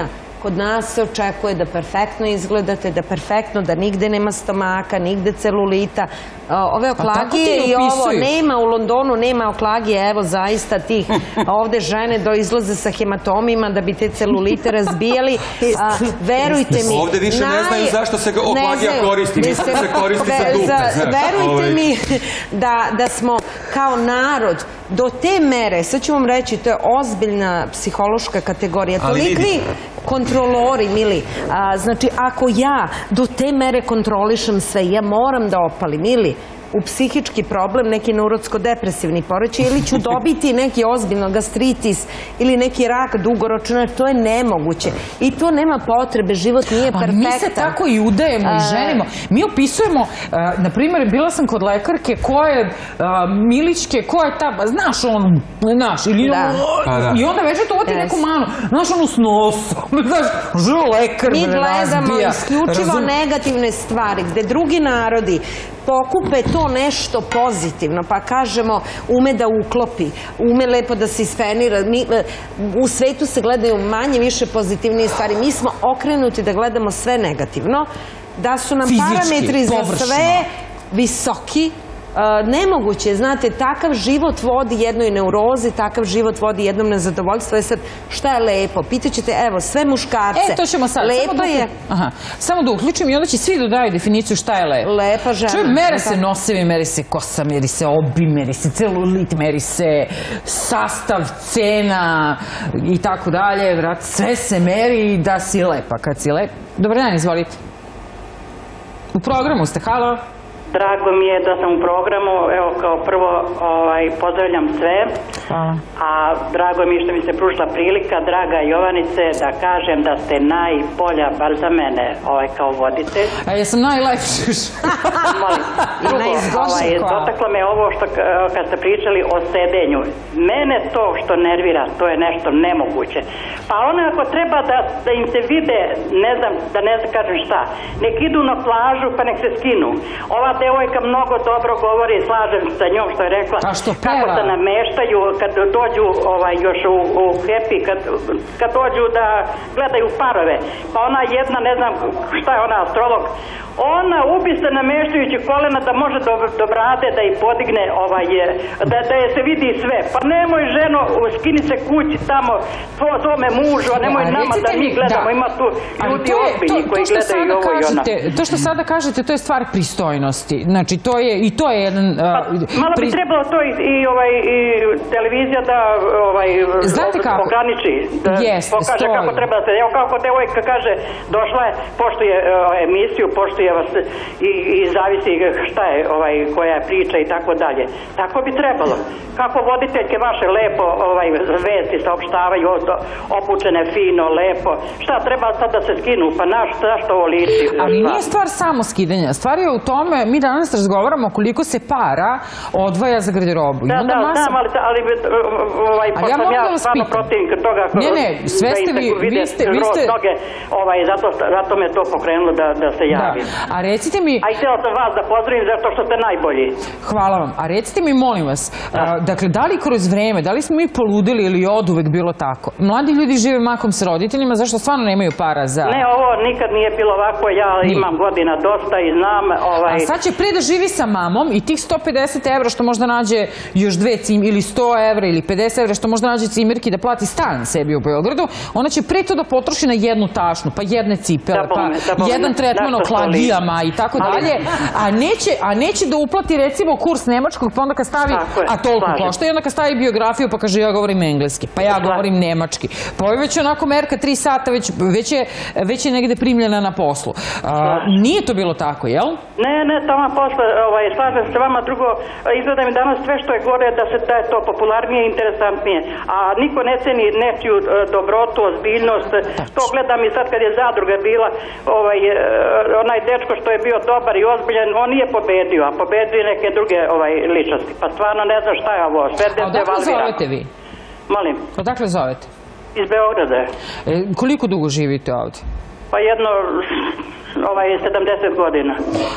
Kod nas se očekuje da perfektno izgledate, da perfektno, da nigde nema stomaka, nigde celulita. Ove oklagije i ovo nema u Londonu, nema oklagije, evo zaista tih ovde žene izlaze sa hematomima da bi te celulite razbijali. Verujte mi... Ovde više ne znaju zašto se oklagija koristi, mislim da se koristi za dupe. Verujte mi da smo kao narod do te mere, sad ću vam reći, to je ozbiljna psihološka kategorija, tolikvi kontrolori, mili. Znači, ako ja do te mere kontrolišem sve, ja moram da opalim, ili u psihički problem, neki neurotsko-depresivni poremećaj, ili ću dobiti neki ozbiljno gastritis ili neki rak dugoročno, to je nemoguće. I to nema potrebe, život nije perfektan. Mi se tako i udajemo i ženimo. Mi opisujemo, na primjer, bila sam kod lekarke koje miličke, koja je ta, znaš ono, znaš, ili i onda već to oti neku manu, znaš ono s nosom, znaš, živo lekar me razbija. Mi gledamo isključivo negativne stvari, gde drugi narodi pokupe to nešto pozitivno, pa kažemo ume da uklopi, ume lepo da se ispenira. U svetu se gledaju manje više pozitivnije stvari. Mi smo okrenuti da gledamo sve negativno, da su nam parametri za sve visoki. Nemoguće, znate, takav život vodi jednoj neurozi, takav život vodi jednom nezadovoljstvu. Sad, šta je lepo? Pitaćete, evo, sve muškarce. To ćemo sad. Lepo je... Samo da uključim i onda će svi dodaju definiciju šta je lepo. Lepa žena. Čujem, mere se nosevi, meri se kosa, meri se obim, meri se celulit, meri se sastav, cena i tako dalje. Sve se meri da si lepa. Kad si lepa... Dobar dan, izvolite. U programu ste, halo? Drago mi je da sam u programu, evo kao prvo pozdravljam sve, a drago mi je što mi se pružila prilika, draga Jovanice, da kažem da ste najbolja, bar za mene, kao voditelj. A jesam najlepši? Molim. Drugo, dotaklo me ovo što kad ste pričali o sedenju. Mene to što nervira, to je nešto nemoguće. Pa ono ako treba da im se vide, ne znam, da ne kažem šta, nek idu na plažu pa nek se skinu. Ova devojka mnogo dobro govori, slažem se sa njom što je rekla, kako se nameštaju kad dođu još u Happy, kad dođu da gledaju parove. Pa ona jedna, ne znam šta je ona, astrolog, ona ubi se nameštajući kolena da može do brade da ih podigne, da je se vidi sve. Pa nemoj ženo, skini se kući tamo, svome mužu, a nemoj nama da mi gledamo, ima tu ljudi ozbiljni koji gledaju i ovo i ona. To što sada kažete, to je stvar pristojnosti. Znači, to je jedan... Malo bi trebalo to i televizija da ograniči, da pokaže kako treba da se... Evo kako devojka kaže, došla je, poštuje emisiju, poštuje vas i zavisi šta je, koja je priča i tako dalje. Tako bi trebalo. Kako voditeljke vaše lepo vesti saopštavaju, obučene fino, lepo. Šta treba sad da se skinu? Pa zašto ovo liči? Ali nije stvar samo skidanja. Stvar je u tome, mi danas razgovaramo koliko se para odvaja za garderobu. Da, ali pošto sam ja stvarno protivnik toga sve ste vi ste... Zato me to pokrenulo da se javim. A recite mi... A i htjela sam vas da pozdravim zato što ste najbolji. Hvala vam. A recite mi, molim vas, dakle, da li kroz vreme, da li smo mi poludili ili je oduvek bilo tako? Mladi ljudi žive mahom s roditeljima, zašto stvarno nemaju para za... Ne, ovo nikad nije bilo ovako, ja imam godina dosta i znam... A sad će pre da živi sa mamom i tih 150 evra što možda nađe još ili 100 evra ili 50 evra što možda nađe cimirki da plati stan sebi u Beogradu, ona će pre to da potroši na jednu tašnu, pa jedne cipele, pa jedan tretman oklagijama i tako dalje, a neće da uplati recimo kurs nemačkog, pa onda kad stavi, a toliko košta, i onda kad stavi biografiju pa kaže ja govorim engleski, pa ja govorim nemački, pa je već onako merka 3 sata, već je negde primljena na poslu. Nije to bilo tako, jel? Ne, tamo posle, slažem se vama, drugo, izgleda mi danas sve što je gore da je to popularnije i interesantnije, a niko ne ceni nečiju dobrotu, ozbiljnost, to gledam i sad kad je zadruga bila, onaj dečko što je bio dobar i ozbiljan, on nije pobedio, a pobedio neke druge ličnosti, pa stvarno ne znam šta je ovo, sve A odakle zovete vi? Molim? Odakle zovete? Iz Beograda. Koliko dugo živite ovde? Pa Pa jedno 70 godina.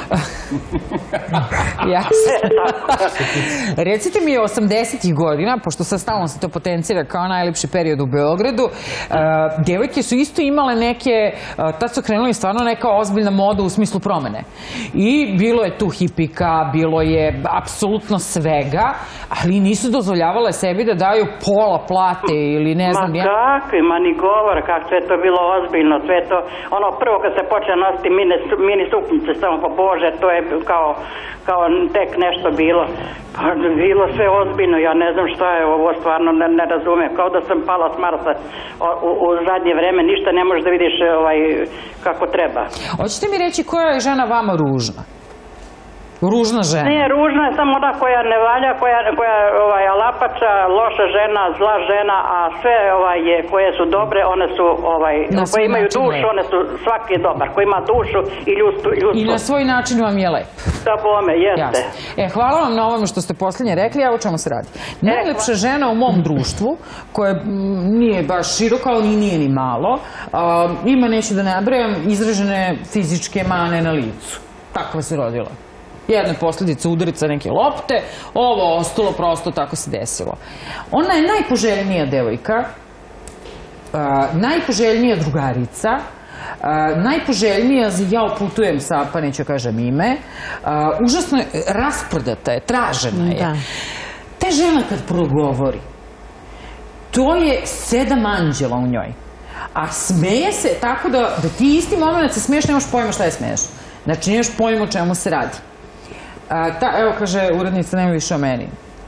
Jasno. Recite mi 80-ih godina, pošto sad stalno se to potencira kao najlepši period u Beogradu, devojke su isto imale neke, tad su krenuli stvarno neka ozbiljna moda u smislu promene. I bilo je tu hipika, bilo je apsolutno svega, ali nisu dozvoljavale sebi da daju pola plate ili ne znam. Ma kakvi, ma ni govor, kako sve to bilo ozbiljno, sve to, ono prvo kad se počne nositi mini suknjice, samo pa Bože, to je kao tek nešto bilo. Pa bilo sve ozbiljno, ja ne znam šta je ovo, stvarno ne razumijem, kao da sam pala s Marsa u zadnje vreme, ništa ne možeš da vidiš kako treba. Hoćete mi reći koja je žena vama ružna? Ružna žena. Nije ružna, je samo ona koja ne valja, koja je alapača, loša žena, zla žena, a sve koje su dobre, one su, koje imaju dušu, one su, svaki je dobar, koji ima dušu i ljudstvo. I na svoj način vam je lep. Da bome, jeste. Hvala vam na ovome što ste posljednje rekli, evo čemu se radi. Najlepša žena u mom društvu, koja nije baš široka, ali nije ni malo, ima, neću da nabrajam, izražene fizičke mane na licu. Takva se rodila. Jedna posljedica udarica neke lopte, ovo ostalo prosto tako se desilo. Ona je najpoželjnija devojka, najpoželjnija drugarica, najpoželjnija, ja putujem sa, pa neću kažem ime, užasno je rasprodata je, tražena je. Ta žena kad progovori, to je 7 anđela u njoj. A smeje se tako da ti isti moment se smiješ, nemaš pojma šta je smiješ. Znači nemaš pojma o čemu se radi. Evo, kaže urednica, nema više o meni.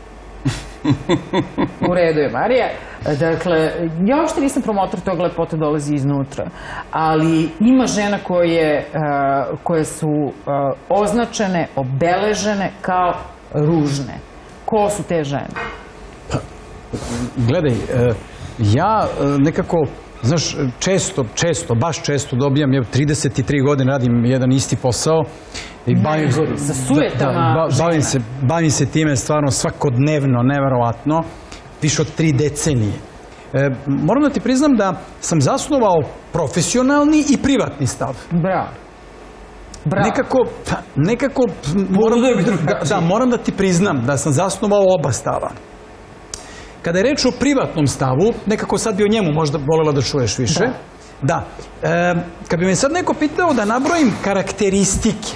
U redu je, Marija. Dakle, ja uopšte nisam promotor toga, lepota dolazi iznutra. Ali ima žena koje su označene, obeležene kao ružne. Ko su te žene? Gledaj, ja nekako, znaš, baš često dobijam, 33 godine radim jedan isti posao, sa sujetama žena. Bavim se time stvarno svakodnevno, neverovatno, više od 3 decenije. Moram da ti priznam da sam zasnovao profesionalni i privatni stav. Bravo. Nekako moram da ti priznam da sam zasnovao oba stava. Kada je reč o privatnom stavu, nekako sad bi o njemu možda volela da čuješ više. Da. Kad bi me sad neko pitao da nabrojim karakteristike,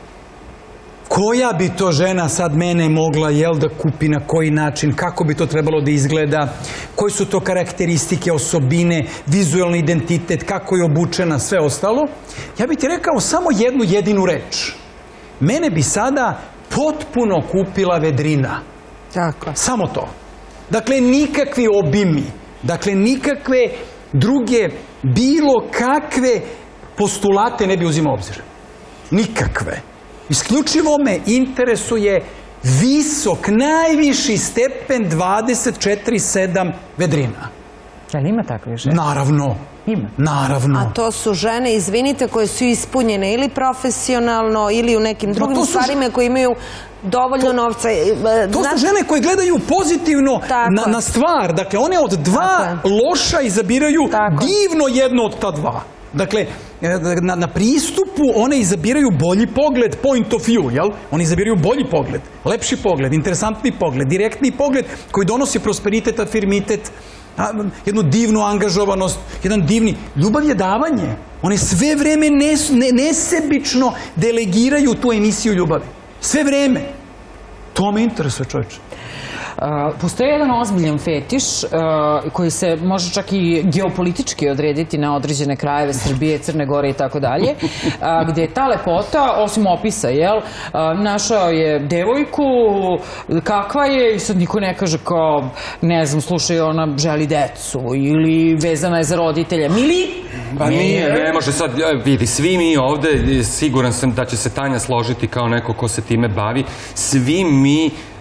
koja bi to žena sad mene mogla, da kupi, na koji način, kako bi to trebalo da izgleda, koji su to karakteristike, osobine, vizualni identitet, kako je obučena, sve ostalo, ja bih ti rekao samo jednu jedinu reč. Mene bi sada potpuno kupila vedrina. Tako. Samo to. Dakle, nikakvi obimi, dakle, nikakve druge, bilo kakve postulate ne bi uzimao obzir. Nikakve. Isključivo me interesuje visok, najviši stepen 24/7 vedrina. Je li ima takve žene? Naravno. Ima. Naravno. A to su žene, izvinite, koje su ispunjene ili profesionalno ili u nekim drugim stvarima koje imaju dovoljno novca. To su žene koje gledaju pozitivno na stvar. Dakle, one od 2 loša izabiraju divno jedno od ta 2. Dakle, na pristupu one izabiraju bolji pogled, point of view, jel? Oni izabiraju bolji pogled, lepši pogled, interesantni pogled, direktni pogled koji donosi prosperitet, afirmitet, jednu divnu angažovanost, jedan divni... Ljubav je davanje. One sve vreme nesebično delegiraju tu emisiju ljubavi. Sve vreme. To me interesuje, čovječe. Postoji jedan ozbiljan fetiš koji se može čak i geopolitički odrediti na određene krajeve Srbije, Crne Gore i tako dalje, gdje je ta lepota, osim opisa, našao je devojku, kakva je, i sad niko ne kaže kao, ne znam, slušaj, ona želi decu ili vezana je za roditelja. Mili? Pa nije, ne može sad, vidi, svi mi ovde, siguran sam da će se Tanja složiti kao neko ko se time bavi, svi mi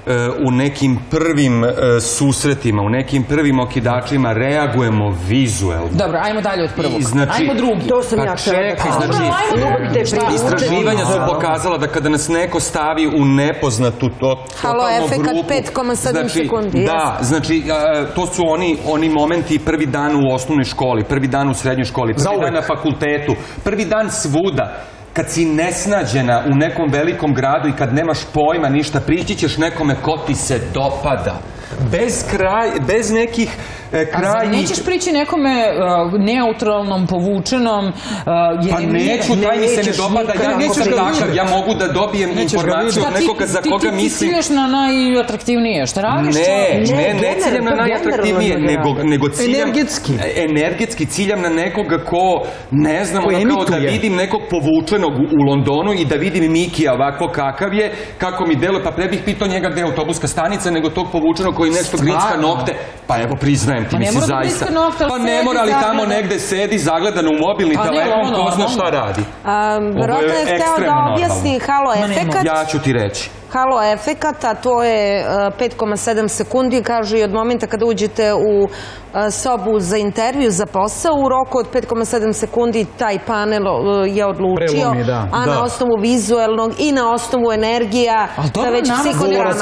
u nekim prvim susretima, u nekim prvim okidačima reagujemo vizuelno. Dobro, ajmo dalje od prvog. Ajmo drugi. To sam ja čekaj, istraživanja su pokazala da kada nas neko stavi u nepoznatu halo, efekat 5,7 sekundi. Da, znači, to su oni momenti prvi dan u osnovnoj školi, prvi dan u srednjoj školi, prvi dan na fakultetu, prvi dan svuda. Kad si nesnađena u nekom velikom gradu i kad nemaš pojma ništa, prići ćeš nekome ko ti se dopada. Bez nekih krajnjih... Nećeš prići nekome neutralnom, povučenom... Pa neću, taj mi se ne dopada, ja nećeš takav, ja mogu da dobijem informaciju od nekoga za koga mislim... Ti ciljaš na najatraktivnije, šta radiš? Ne ciljam na najatraktivnije, nego ciljam... Energetski ciljam na nekoga ko, ne znam, kao da vidim nekog povučenog u Londonu i da vidim Mikija ovako kakav je, kako mi deluje, pa pre bih pitao njega gde je autobuska stanica, nego tog povučenog koji nešto gricka nokte. Pa evo, priznajem ti, misli zaista. Pa ne mora li tamo negde sedi zagledan u mobilni telefon, ko zna šta radi. Rodno je hteo da objasni halo efekat. Ja ću ti reći. Halo efekata, to je 5,7 sekundi, kaže, i od momenta kada uđete u sobu za intervju, za posao, u roku od 5,7 sekundi taj panel je odlučio, a na osnovu vizuelnog i na osnovu energija, da već psihodrama.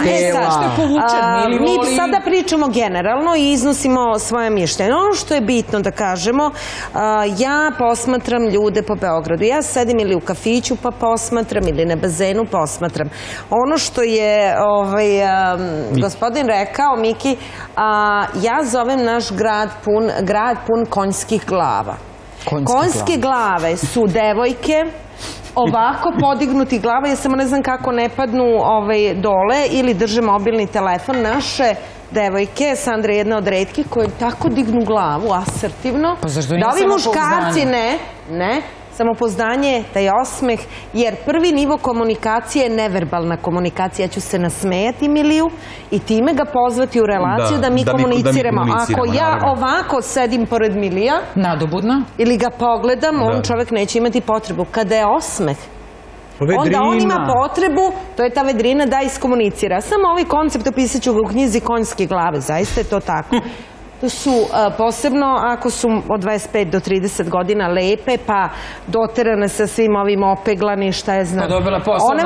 Mi sada pričamo generalno i iznosimo svoje mišljenje. Ono što je bitno da kažemo, ja posmatram ljude po Beogradu. Ja sedim ili u kafiću pa posmatram, ili na bazenu posmatram. Ono što je gospodin rekao, Miki, ja zovem naš grad pun konjskih glava. Konjske glave su devojke ovako podignutih glava, ja samo ne znam kako ne padnu dole ili drže mobilni telefon. Naše devojke, Sandra je jedna od retkih koje tako dignu glavu asertivno, da ovi muškarci ne, samopouzdanje, taj osmeh, jer prvi nivo komunikacije je neverbalna komunikacija. Ja ću se nasmejati Miliju i time ga pozvati u relaciju da mi komuniciramo. Ako ja ovako sedim pored Milija ili ga pogledam, on čovjek neće imati potrebu. Kada je osmeh, onda on ima potrebu, to je ta vedrina, da iskomunicira. Samo ovaj koncept opisat ću ga u knjizi Konjske glave, zaista je to tako. To su, posebno ako su od 25 do 30 godina lepe, pa doterane sa svim ovim opeglani, šta je znam. One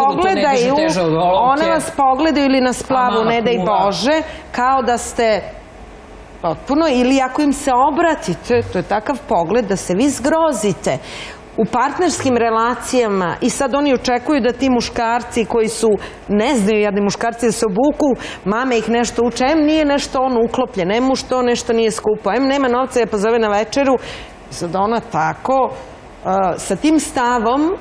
vas pogledaju ili na splavu, ne daj Bože, kao da ste potpuno, ili ako im se obratite, to je takav pogled da se vi zgrozite. U partnerskim relacijama, i sad oni očekuju da ti muškarci koji su, ne znaju jadni muškarci da se obuku, mame ih nešto uče, nije nešto on uklopljen, mu što nešto nije skupo, nema novca da pozove na večeru, i sad ona tako, sa tim stavom,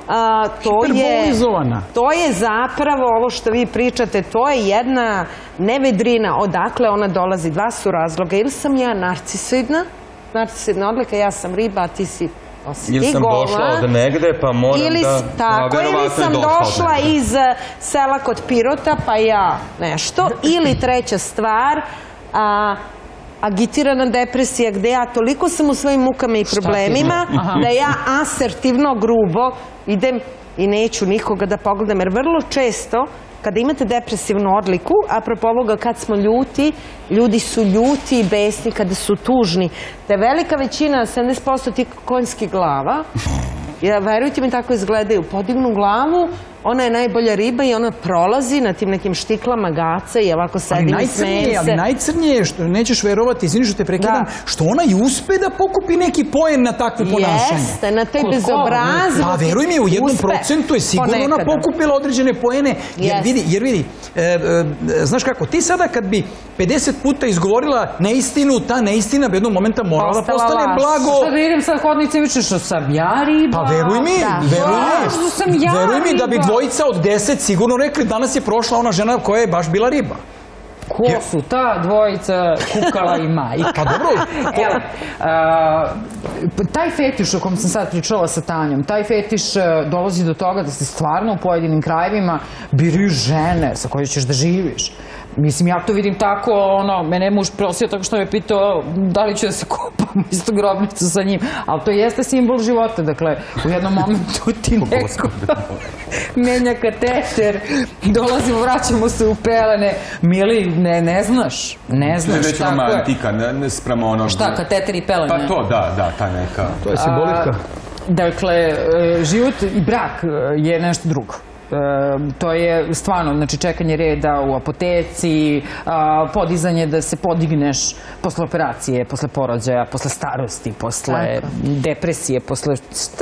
to je zapravo ovo što vi pričate, to je jedna nevedrina, odakle ona dolazi. Dva su razloga, ili sam ja narcisoidna odlika, ja sam riba, a ti si ili sam došla od negde, pa moram da... Tako, ili sam došla iz sela kod Pirota, pa ja nešto. Ili treća stvar, agitirana depresija, gde ja toliko sam u svojim mukama i problemima, da ja asertivno, grubo idem i neću nikoga da pogledam. Jer vrlo često, kada imate depresivnu odliku, apropo ovoga kad smo ljuti, ljudi su ljuti i besni kada su tužni. Da je velika većina, 70% tih konjskih glava, verujte mi, tako izgledaju, podignu glavu, ona je najbolja riba i ona prolazi na tim nekim štiklama gaca i ovako sedi i smeje se. Ali najcrnije je, što nećeš verovati, izvini što te prekidam, što ona i uspe da pokupi neki poen na takvo ponašanje. Jeste, na taj bezobrazno. Pa veruj mi, u 1% je sigurno ona pokupila određene poene, jer vidi, znaš kako, ti sada kad bi 50 puta izgovorila neistinu, ta neistina bi jednog momenta morala da postane blago. Što da idem sad hodnice i vičeš što sam ja riba. Pa veruj mi da bi dvojica od 10 sigurno rekli danas je prošla ona žena koja je baš bila riba. Ko su ta dvojica Kukala i Majka? Pa dobro. Taj fetiš o kom sam sad pričala sa Tanjom, taj fetiš dolazi do toga da se stvarno u pojedinim krajevima biraju žene sa koje ćeš da živiš. Mislim, ja to vidim tako, mene je muž prosio tako što me pitao da li ću da se kopam istu grobnicu sa njim, ali to jeste simbol života, dakle, u jednom momentu ti neko menja kateter, dolazimo, vraćamo se u pelene, Mili, ne znaš, već romantika, sprem onog... Šta, kateter i pelene? Pa to, da, ta neka... To je simbolitka. Dakle, život i brak je nešto drugo. To je stvarno, znači, čekanje reda u apoteci, podizanje da se podigneš posle operacije, posle porođaja, posle starosti, posle depresije, posle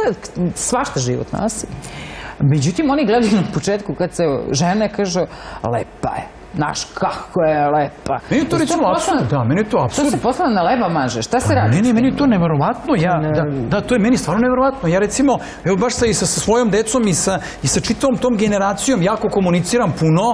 svašta život nosi. Međutim, oni gledaju na početku kad se žene kažu lepa je. Znaš, kako je lepa. Meni je to recimo apsurd, da, meni je to apsurd. Što se posle na leba maže? Šta se radi? Ne, meni je to neverovatno. Da, to je meni stvarno neverovatno. Ja recimo, evo baš i sa svojom decom i sa čitavom tom generacijom jako komuniciram puno.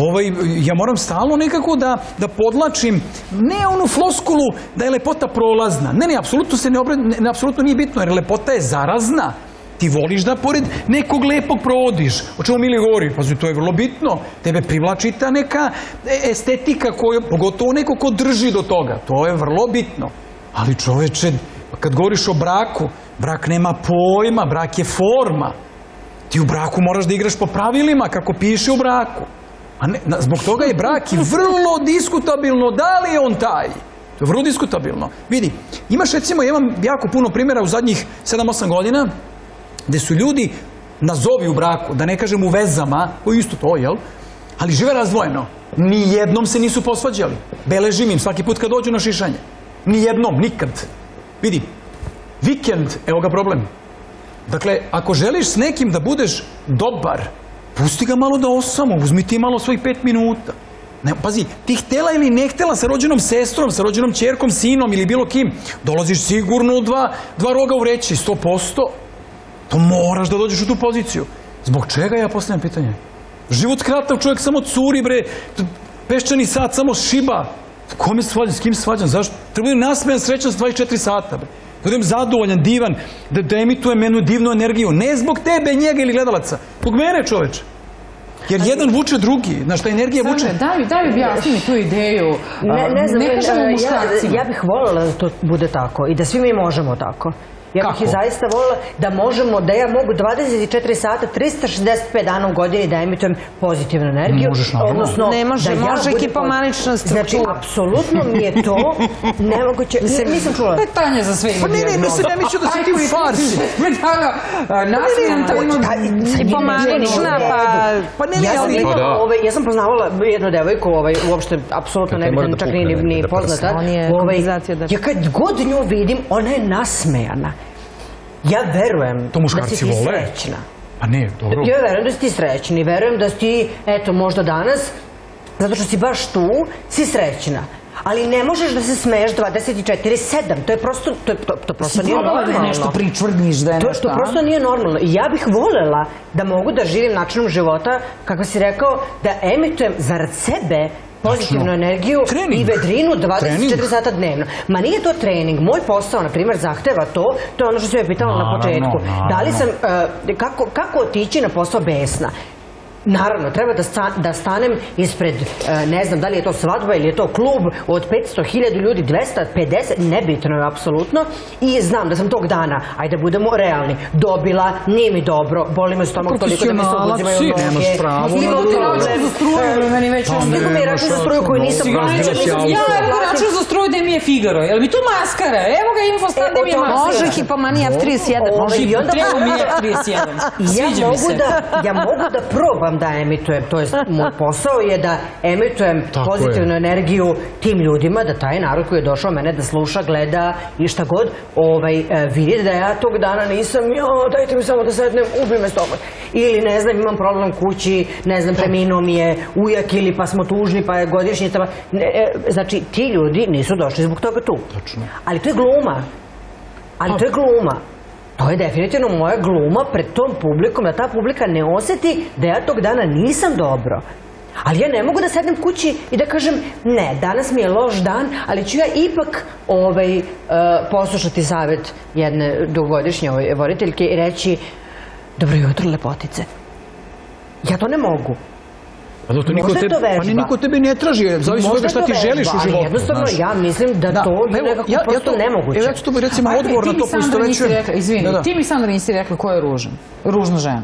Ja moram stalno nekako da podlačim, ne onu floskulu da je lepota prolazna. Ne, apsolutno nije bitno, jer lepota je zarazna. Ti voliš da pored nekog lepog provodiš. O čemu Mili govori? Pazi, to je vrlo bitno. Tebe privlači ta neka estetika, pogotovo neko ko drži do toga. To je vrlo bitno. Ali čoveče, kad govoriš o braku, brak nema pojma, brak je forma. Ti u braku moraš da igraš po pravilima kako piše u braku. Zbog toga je brak i vrlo diskutabilno da li je on taj. To je vrlo diskutabilno. Vidi, imaš recimo, imam jako puno primjera u zadnjih 7-8 godina gde su ljudi nazovi u braku, da ne kažem u vezama, koji isto to, jel? Ali žive razdvojeno. Nijednom se nisu posvađali. Beležim im svaki put kad dođu na šišanje. Nijednom, nikad. Vidi, vikend, evo ga problem. Dakle, ako želiš s nekim da budeš dobar, pusti ga malo da osamo, uzmi ti malo svojih 5 minuta. Pazi, ti htela ili ne htela sa rođenom sestrom, sa rođenom ćerkom, sinom ili bilo kim, dolaziš sigurno u dva roga u vreći, 100%. To moraš da dođeš u tu poziciju. Zbog čega, ja postavljam pitanje? Život kratav, čovjek samo curi, bre, peščani sat samo šiba. Kome se svađam, s kim se svađam, zašto? Treba da nasmejan, srećan s 24 sata, bre. Da budem zadovoljan, divan, da emitujem jednu divnu energiju. Ne zbog tebe, njega ili gledalaca. Zbog mene, čoveče. Jer jedan vuče drugi, znaš, ta energija vuče... Daj objasni mi tu ideju. Ne znam, ne kažemo muškarcima. Ja bih voljela da to bude tako i da svi mi možemo tako. Ja bih i zaista voljela da možemo, da ja mogu 24 sata, 365 dana u godini da emitujem pozitivnu energiju. Možeš, naravno. Ne može, može kipomanična struktura. Znači, apsolutno mi je to nemoguće. Nisam čula. To je Tanja za sve ima dijagnoza. Ne, mislim, ja miću da si ti u farsi. Kipomanična, pa... Ja sam poznavala jednu devojku, uopšte, apsolutno nebitno, čak ni poznata. Ja kad god nju vidim, ona je nasmejana. Ja verujem da si ti srećna. Pa ne, dobro. Ja verujem da si ti srećni, verujem da si ti, eto, možda danas, zato što si baš tu, si srećna. Ali ne možeš da se smeješ 24/7, to je prosto, to prosto nije normalno. Nešto pričvrgniš da je nešto. To prosto nije normalno. I ja bih voljela da mogu da živim načinom života, kako si rekao, da emitujem zarad sebe pozitivnu energiju i vedrinu 24 sata dnevno. Ma nije to trening. Moj posao, na primjer, zahteva to. To je ono što si me pitala na početku. Da li sam, kako otići na posao besna? Naravno, treba da stanem ispred, ne znam da li je to svadba ili je to klub od 500.000 ljudi, 250, nebitno je apsolutno, i znam da sam tog dana, ajde budemo realni, dobila, nije mi dobro, boli me stomak toliko da mi se obuzimaju noge. Nemaš pravo. Imao ti račun za struju, meni već... Niko mi je račun za struju koju nisam plaćala. Ja evo račun za struju da mi je Figaro, je li mi tu maskara? Evo ga infostat da mi je maskara. Može hipomanija F31. Može hipomanija F31. Sviđa mi se. Ja mogu da probam da emitujem, to je moj posao je da emitujem pozitivnu energiju tim ljudima, da taj narod koji je došao mene da sluša, gleda i šta god, vidi da ja tog dana nisam, dajte mi samo da sednem, ubi me stomak. Ili ne znam, imam problem kući, ne znam, preminuo mi je ujak ili pa smo tužni, pa je godišnjica. Znači, ti ljudi nisu došli zbog toga tu. Ali to je gluma. To je definitivno moja gluma pred tom publikom, da ta publika ne osjeti da ja tog dana nisam dobro. Ali ja ne mogu da sednem kući i da kažem, ne, danas mi je loš dan, ali ću ja ipak poslušati savjet jedne dugogodišnje voditeljke i reći, dobro jutro, lepotice. Ja to ne mogu. Možda je to vežba. Pa niko tebe ne traži, zavisi od toga šta ti želiš u životu. Jednostavno, ja mislim da to je nekako prosto nemoguće. Evo ja ću to recimo odgovor na to poistovećujem. Izvini, ti mi Sandra nisi rekla ko je ružan. Ružna žena.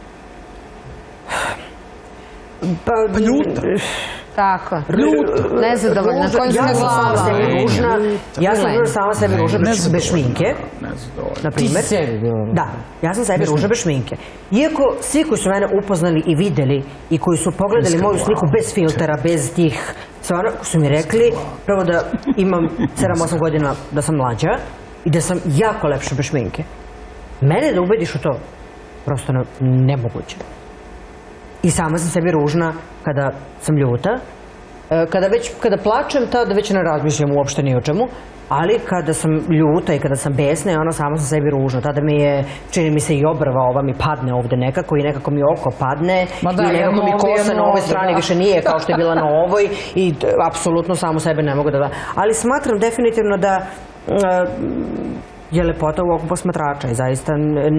Pa ljuta. Tako. Nezadovoljna. Kojim se glava? Ja sam bila sama sebi ružna bez šminke. Na Ti primjer. si sebi bila ružna. Da, ja sam sebi ružna bez šminke. Iako svi koji su mene upoznali i videli i koji su pogledali moju sliku bez filtera, bez tih, stvarno su mi rekli prvo da imam 7-8 godina da sam mlađa i da sam jako lepša bez šminke. Mene da ubediš u to, prosto nemoguće. I sama sam sebi ružna kada sam ljuta. Kada plačem, tada već ne razmišljam uopšte ni o čemu, ali kada sam ljuta i kada sam besna, ono sama sam sebi ružna. Tada mi je, čini mi se i obrva ova mi padne ovde nekako i nekako mi oko padne i nekako mi kosa na ovoj strani više nije kao što je bila na ovoj i apsolutno samu sebe ne mogu da... Ali smatram definitivno da je lepota u oku posmatrača i zaista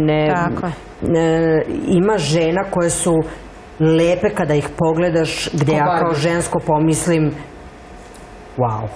ima žena koje su lepe kada ih pogledaš, gde ja kao žensko pomislim wow,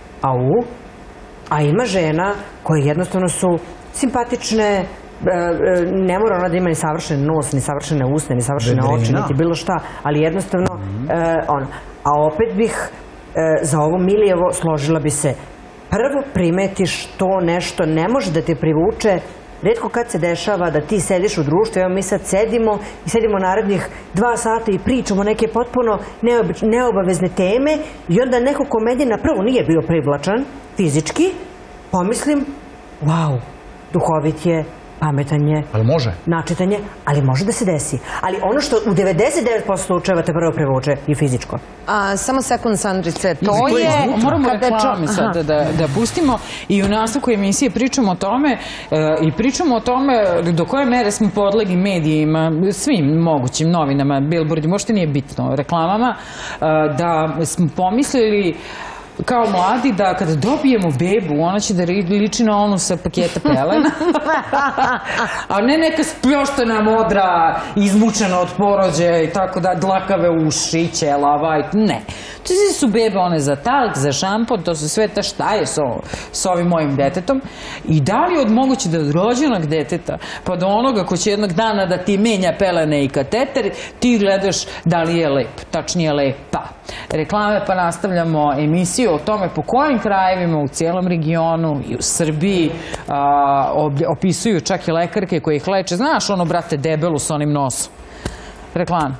a ima žena koje jednostavno su simpatične, ne mora ona da ima ni savršen nos, ni savršene usne, ni savršene oči, niti bilo šta, ali jednostavno a opet bih za ovo Milijevo složila bi se, prvo primetiš to nešto, ne može da te privuče. Retko kad se dešava da ti sediš u društvu, evo mi sad sedimo narednih 2 sata i pričamo neke potpuno neobavezne teme i onda neko ko meni na prvu nije bio privlačan fizički, pomislim, wow, duhovit je, pametan je, načitan je, ali može da se desi. Ali ono što u 99% slučajeva te prvo privuče i fizičko. Samo sekund, Sandrice, to je... Moramo reklame sad da pustimo i u nastavku emisije pričamo o tome i pričamo o tome do koje mere smo podlegli medijima, svim mogućim novinama, billboardima, možda nije bitno, reklamama, da smo pomislili kao mladi da kada dobijemo bebu, ona će da liči na onu sa paketa pelena. A ne neka spljoštena, modra, izmučena od porođaja i tako da, dlakave uši, ćelava, ne. To su bebe one za talk, za šampon, to su sve ta šta je s ovim mojim detetom. I da li od moguće da od rođenog deteta, pa do onoga ko će jednog dana da ti menja pelene i kateter, ti gledaš da li je lep, tačnije lepa. Reklame pa nastavljamo emisiju o tome po kojim krajevima u cijelom regionu i u Srbiji opisuju čak i lekarke koje ih leče. Znaš ono, brate, debelu s onim nosom. Reklame.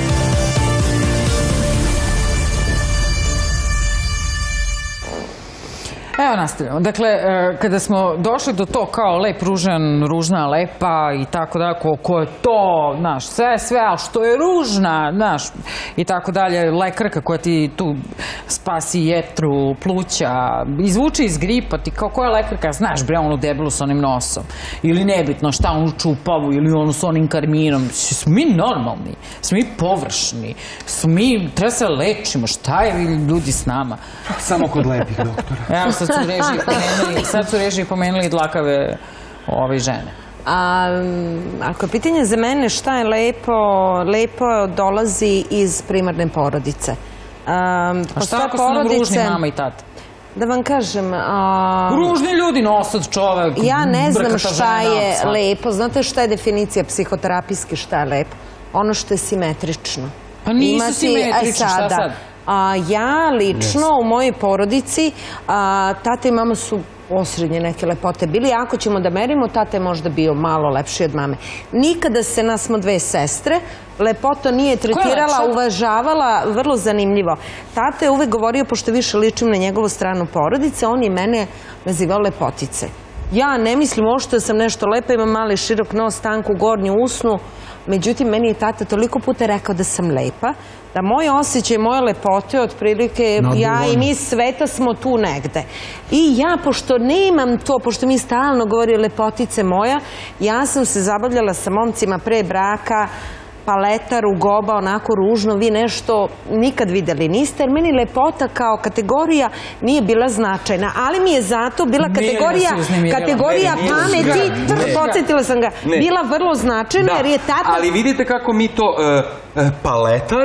Evo nastavljamo. Dakle, kada smo došli do to kao lep, ružan, ružna, lepa i tako da, ko je to, znaš, sve, ali što je ružna, znaš, i tako dalje, lekarka koja ti tu spasi jetru, pluća, izvuče iz gripa, ti kao koja lekarka, znaš, bre, onu debelu s onim nosom, ili nebitno šta, onu čupavu, ili onu s onim karminom, smo mi normalni, smo mi površni, treba se lečimo, šta je ljudi s nama? Samo kod lepih, doktora. Evo, sad su režiji pomenuli dlakave ove žene. Ako je pitanje za mene šta je lepo, lepo dolazi iz primarne porodice. A šta ako su nam ružni mama i tata? Da vam kažem... Ružni ljudi, nosad čovek, ja ne znam šta je lepo. Znate šta je definicija psihoterapijske šta je lepo? Ono što je simetrično. Pa nisu simetrični, šta sad? Ja lično u mojoj porodici, tata i mama su osrednje neke lepote bili. Ako ćemo da merimo, tata je možda bio malo lepši od mame. Nikada se, nas smo 2 sestre, lepoto nije tretirala, uvažavala, vrlo zanimljivo. Tata je uvek govorio, pošto više ličim na njegovu stranu porodice, on je mene nazivao lepotice. Ja ne mislim uopšte da sam nešto lepa, imam mali širok nos, tanku gornju usnu, međutim, meni je tata toliko puta rekao da sam lepa, da moj osjećaj, moje lepote, otprilike, ja i mi sveta smo tu negde. I ja, pošto nemam to, pošto mi stalno govori lepotice moja, ja sam se zabavljala sa momcima pre braka, paletar, ugoba, onako ružno, vi nešto nikad videli niste, jer meni lepota kao kategorija nije bila značajna, ali mi je zato bila kategorija pameti, podsjetila sam ga, bila vrlo značajna, jer je tata... Ali vidite kako mi to paletar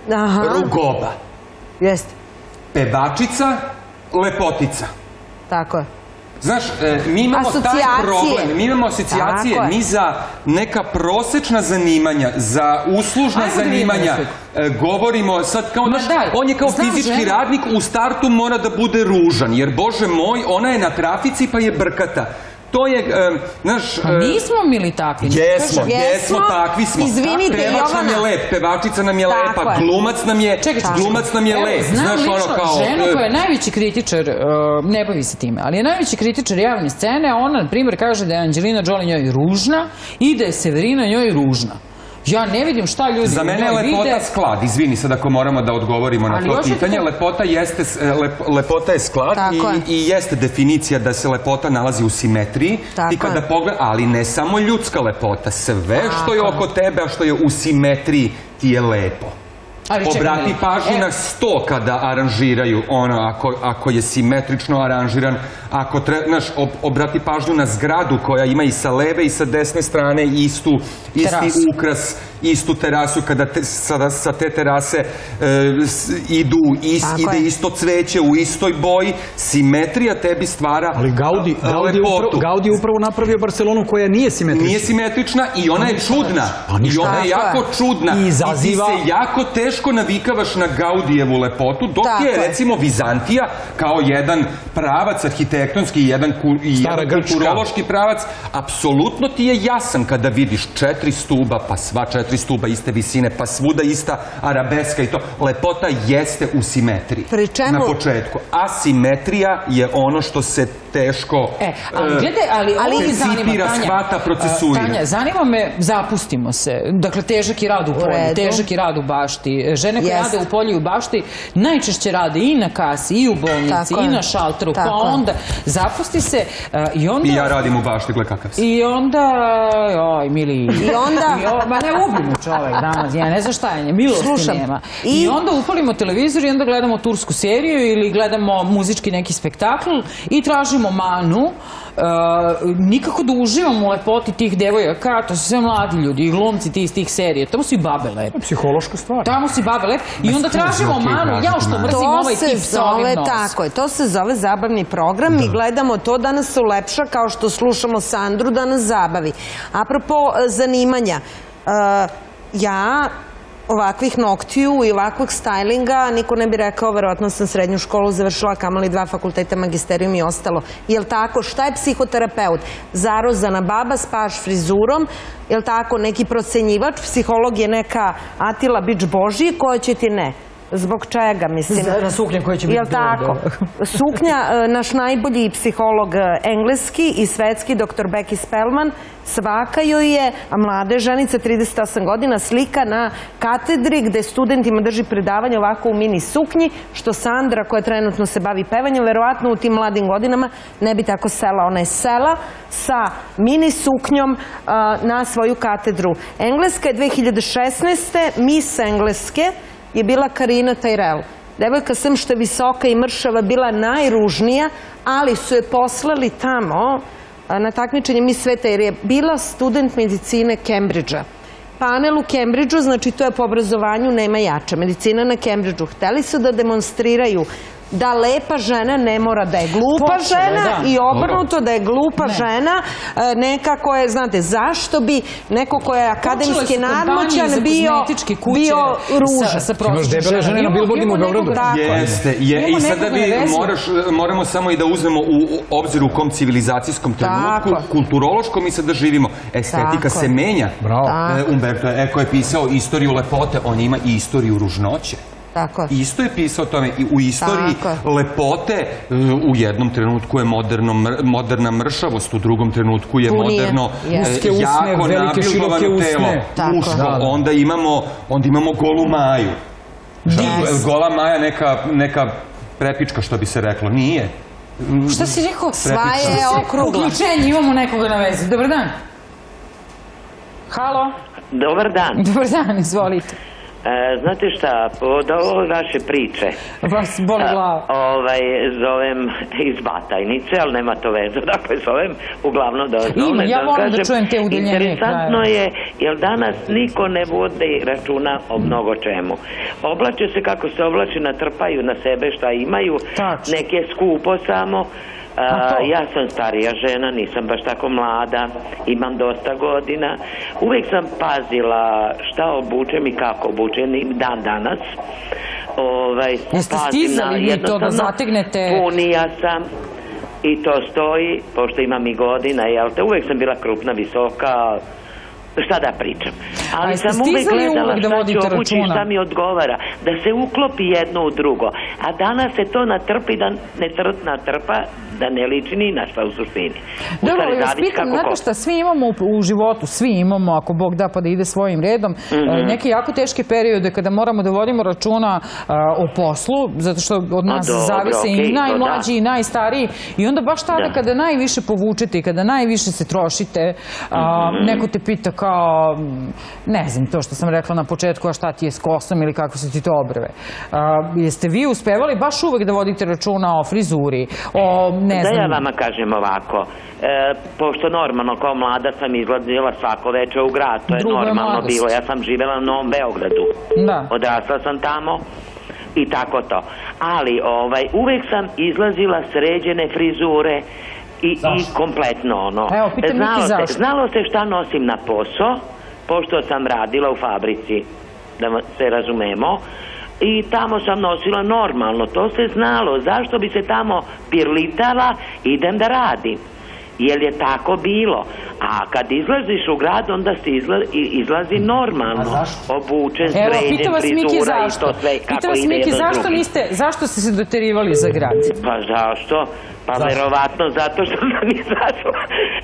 rugoba. Jeste. Pevačica, lepotica. Tako je. Znaš, mi imamo taj problem, mi imamo asocijacije ni za neka prosečna zanimanja, za uslužna zanimanja. Govorimo sad kao, on je kao fizički radnik, u startu mora da bude ružan, jer Bože moj, ona je na trafici pa je brkata. To je, znaš... Nismo mi takvi. Jesmo, takvi smo. Izvinite, Jovana. Pevač nam je lep, pevačica nam je lepa, glumac nam je lep. Znam lično ženu koja je najveći kritičar, ne bavi se time, ali je najveći kritičar javne scene, ona, na primjer, kaže da je Angelina Jolie njoj ružna i da je Severina njoj ružna. Ja ne vidim šta ljudi za mene je lepota sklad, izvini sad ako moramo da odgovorimo na to pitanje. Lepota je sklad i jeste definicija da se lepota nalazi u simetriji. Ti kada pogledaš, ali ne samo ljudska lepota, sve što je oko tebe, a što je u simetriji ti je lepo. Obrati pažnju na sto kada aranžiraju ono, ako je simetrično aranžiran, ako obrati pažnju na zgradu koja ima i sa leve i sa desne strane isti ukras, istu terasu, kada sa te terase ide isto cveće u istoj boji, simetrija tebi stvara lepotu. Ali Gaudi je upravo napravio Barcelonu koja nije simetrična. Nije simetrična i ona je čudna. I ona je jako čudna. I ti se jako teško navikavaš na Gaudijevu lepotu, dok je recimo Vizantija kao jedan pravac arhitektonski i jedan kulturološki pravac, apsolutno ti je jasan kada vidiš 4 stuba, pa sva 4 stuba iste visine, pa svuda ista arabeska i to. Lepota jeste u simetriji na početku. Asimetrija je ono što se teško percipira, shvata, procesuira. Tanja, zanima me, zapustimo se. Dakle, težak i rad u polju, težak i rad u bašti. Žene koje rade u polju i u bašti najčešće rade i na kasi, i u bolnici, i na šalteru, pa onda zapusti se i onda... I ja radim u bašti, gle kakav si. I onda, joj, mili... I onda... Ma ne ubimo čovek danas, ja ne znam šta je, milosti nema. I onda upalimo televizor i onda gledamo tursku seriju ili gledamo muzički neki spektakl i tražimo manu, nikako da uživamo u lepoti tih devojaka, to su sve mladi ljudi i glumci ti iz tih serija, tamo su i babe lepe. Psihološka stvar. Tamo su i babe lepe i onda tražimo manu, ja što mrzim ovaj tip sa ovim nos. Tako je, to se zove zabavni program, mi gledamo to da nas se ulepša kao što slušamo Sandru da nas zabavi. Apropo zanimanja, ja ovakvih noktiju i ovakvog stajlinga, niko ne bi rekao, verovatno sam srednju školu završila, kamali 2 fakulteta, magisterijum i ostalo. Jel' tako? Šta je psihoterapeut? Zarozana baba s paš frizurom, jel' tako? Neki procenjivač, psiholog je neka Atila Bič Božji, koja će ti ne. Zbog čega, mislim? Za suknja koja će biti dobro. Jel' tako? Suknja, naš najbolji psiholog engleski i svetski, dr. Becky Spellman, svaka joj je, a mlade ženice, 38 godina, slika na katedri gde studentima drži predavanje ovako u mini suknji, što Sandra, koja trenutno se bavi pevanjem, verovatno u tim mladim godinama ne bi tako sela. Ona je sela sa mini suknjom na svoju katedru. Engleska je 2016. Miss Engleske je bila Karina Tyrell. Devojka, sem što je visoka i mršava, bila najružnija, ali su je poslali tamo na takmičenje Miss sveta, jer je bila student medicine Cambridgea. Panel u Cambridgeu, znači to je po obrazovanju nema jača. Medicina na Cambridgeu. Hteli su da demonstriraju da lepa žena ne mora da je glupa žena i obrnuto da je glupa žena nekako je, znate, zašto bi neko ko je akademski nadmoćan bio ružan. Imaš debele žene na billboardima u Beogradu. Jeste, i sada moramo samo i da uzmemo u obzir u kom civilizacijskom trenutku, kulturološkom i sada živimo. Estetika se menja. Umberto Eco je pisao istoriju lepote, on ima i istoriju ružnoće. Isto je pisao o tome i u istoriji lepote u jednom trenutku je moderna mršavost, u drugom trenutku je moderno jako nabildovano telo, muško, onda imamo golu Maju. Gola Maja neka prepička, što bi se reklo, nije. Šta si rekao? Sva je okrugla. Uključenje, imamo nekoga na vezi. Dobar dan. Halo? Dobar dan. Dobar dan, izvolite. Znate šta, od ove vaše priče Vas boli glava. Zovem iz Batajnice, ali nema to veze, dakle zovem uglavnom da Ja volim da čujem te udaljenije kraje. Interesantno je, jer danas niko ne vode računa o mnogo čemu. Oblače se kako se oblače, natrpaju na sebe šta imaju, neke skupo samo. Ja sam starija žena, nisam baš tako mlada, imam dosta godina. Uvijek sam pazila šta obučem i kako obučem, dan danas. Jeste stizali vi to da zategnete? Punija sam i to stoji, pošto imam i godina, jel te, uvijek sam bila krupna, visoka, šta da pričam. Ali sam uvijek gledala šta ću obući i šta mi odgovara. Da se uklopi jedno u drugo. A danas se to natrpi, da ne natrpa, da ne liči ni na šta u suštini. Dobro, ali vas pitam, znate šta, svi imamo u životu, svi imamo, ako Bog da pa da ide svojim redom, neke jako teške periode kada moramo da vodimo računa o poslu, zato što od nas zavise i najmlađi i najstariji, i onda baš tada kada najviše povučete i kada najviše se trošite, neko te pita kao, ne znam, to što sam rekla na početku, a šta ti je s kosom ili kako su ti to obrve. Jeste vi uspevali baš uvek da vodite računa o frizuri, o ne znam... Da ja vama kažem ovako, pošto normalno kao mlada sam izlazila svako večer u grad, to je normalno bilo, ja sam živjela u Novom Beogradu, odrasla sam tamo i tako to. Ali uvek sam izlazila sređene frizure i kompletno ono. Znalo se šta nosim na posao, pošto sam radila u fabrici, da se razumemo, i tamo sam nosila normalno, to se znalo. Zašto bi se tamo pirlitala, idem da radim. Jer je tako bilo. A kad izlaziš u grad, onda se izlazi normalno. Obučen, sređen, frizura i to sve kako ide jedno s drugim. Zašto ste se doterivali za grad? Pa zašto? Pa verovatno zato što sam izašla.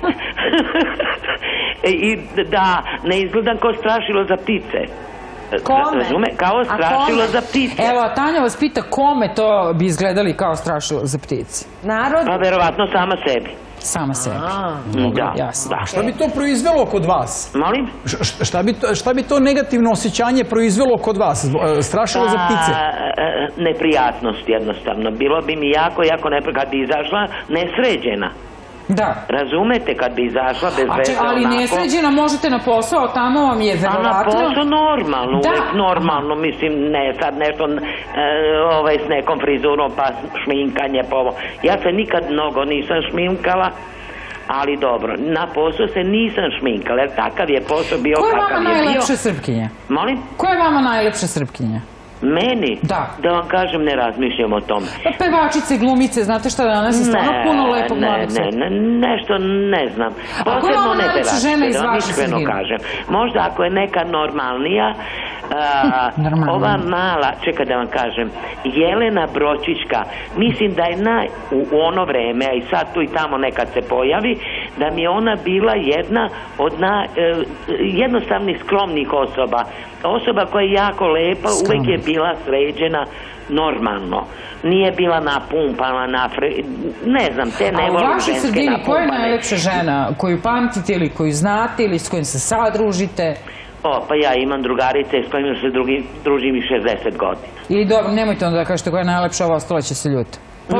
I da ne izgledam kao strašilo za ptice. Kome? Kao strašilo za ptice. Evo, Tanja vas pita kome to bi izgledali kao strašilo za ptice? Narod? Pa verovatno sama sebi. Sama sebi. Da. Šta bi to proizvelo kod vas? Molim? Šta bi to negativno osjećanje proizvelo kod vas? Strašilo za ptice? Neprijatnost jednostavno. Bilo bi mi jako kad bi izašla nesređena. Da. Razumete, kad bi izašla bez veze onako... Ali nesređena možete na posao, tamo vam je verovatno... A na posao normalno, uvek normalno, mislim, ne sad nešto s nekom frizurom pa šminkanje pa ovo. Ja se nikad mnogo nisam šminkala, ali dobro, na posao se nisam šminkala, jer takav je posao bio kakav je bio. Ko je vama najlepše Srpkinje? Molim? Ko je vama najlepše Srpkinje? Meni? Da. Da vam kažem, ne razmišljam o tome. Pevačice, glumice, znate šta danas je stvarno puno lepog mladog sveta. Nešto ne znam. Ako je vama najlepša žena iz vaše sredine? Možda ako je neka normalnija, ova mala, čekaj da vam kažem, Jelena Bročićka, mislim da je u ono vreme, a i sad tu i tamo nekad se pojavi, da mi je ona bila jedna od jednostavnih skromnih osoba. Osoba koja je jako lepa, uvek je bila sređena normalno. Nije bila napumpana, ne znam, te ne volim ženske napumpane. A u vašoj sredini, koja je najlepša žena koju pamtite ili koju znate ili s kojim se sad družite? Pa ja imam drugarice s kojima se družim i 60 godina. Ili dobro, nemojte onda da kažete koja je najlepša, ova ostala će se ljuta.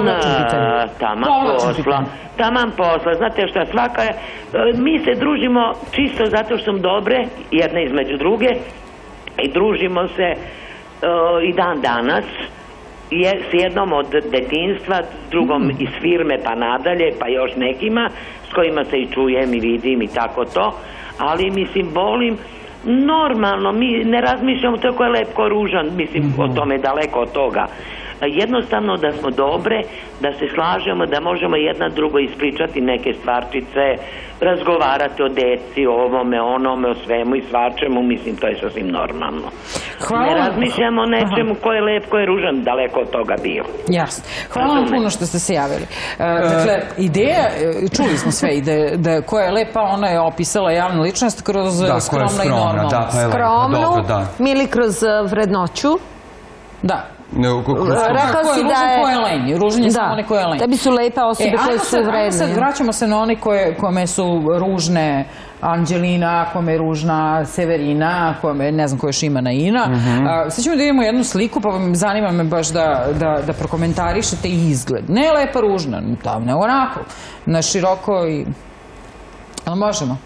Taman posla. Znate šta, svaka je... Mi se družimo čisto zato što sam dobre, jedne između druge, i družimo se i dan danas, s jednom od detinjstva, drugom iz firme pa nadalje, pa još nekima, s kojima se i čujem i vidim i tako to, ali mislim, volim normalno, mi ne razmišljamo to ko je lep, ko ružan, mislim, o tome daleko od toga. Jednostavno da smo dobre, da se slažemo, da možemo jedna drugo ispričati neke stvarčice, razgovarati o deci, o ovome, onome, o svemu i svačemu, mislim, to je sasvim normalno. Ne razmišljamo o nečemu ko je lep, ko je ružan, daleko od toga bio. Jasno. Hvala vam puno što ste se javili. Dakle, ideja, čuli smo sve, da koja je lepa, ona je opisala javnu ličnost kroz skromna i normalna. Skromnu, ili kroz vrednoću. Da. Rekao si da je... Ružan ko je lenj, ružan je samo one koje je lenj. Tebi su lepe osobe koje su vredne. Sad vraćamo se na one kome su ružne Anđelina, kome je ružna, Severina, kome ne znam ko još ima na Ina. Sad ćemo da vidimo jednu sliku, pa zanima me baš da prokomentarišete izgled. Ne lepa ružna, ne onako, na široko i... Ali možemo?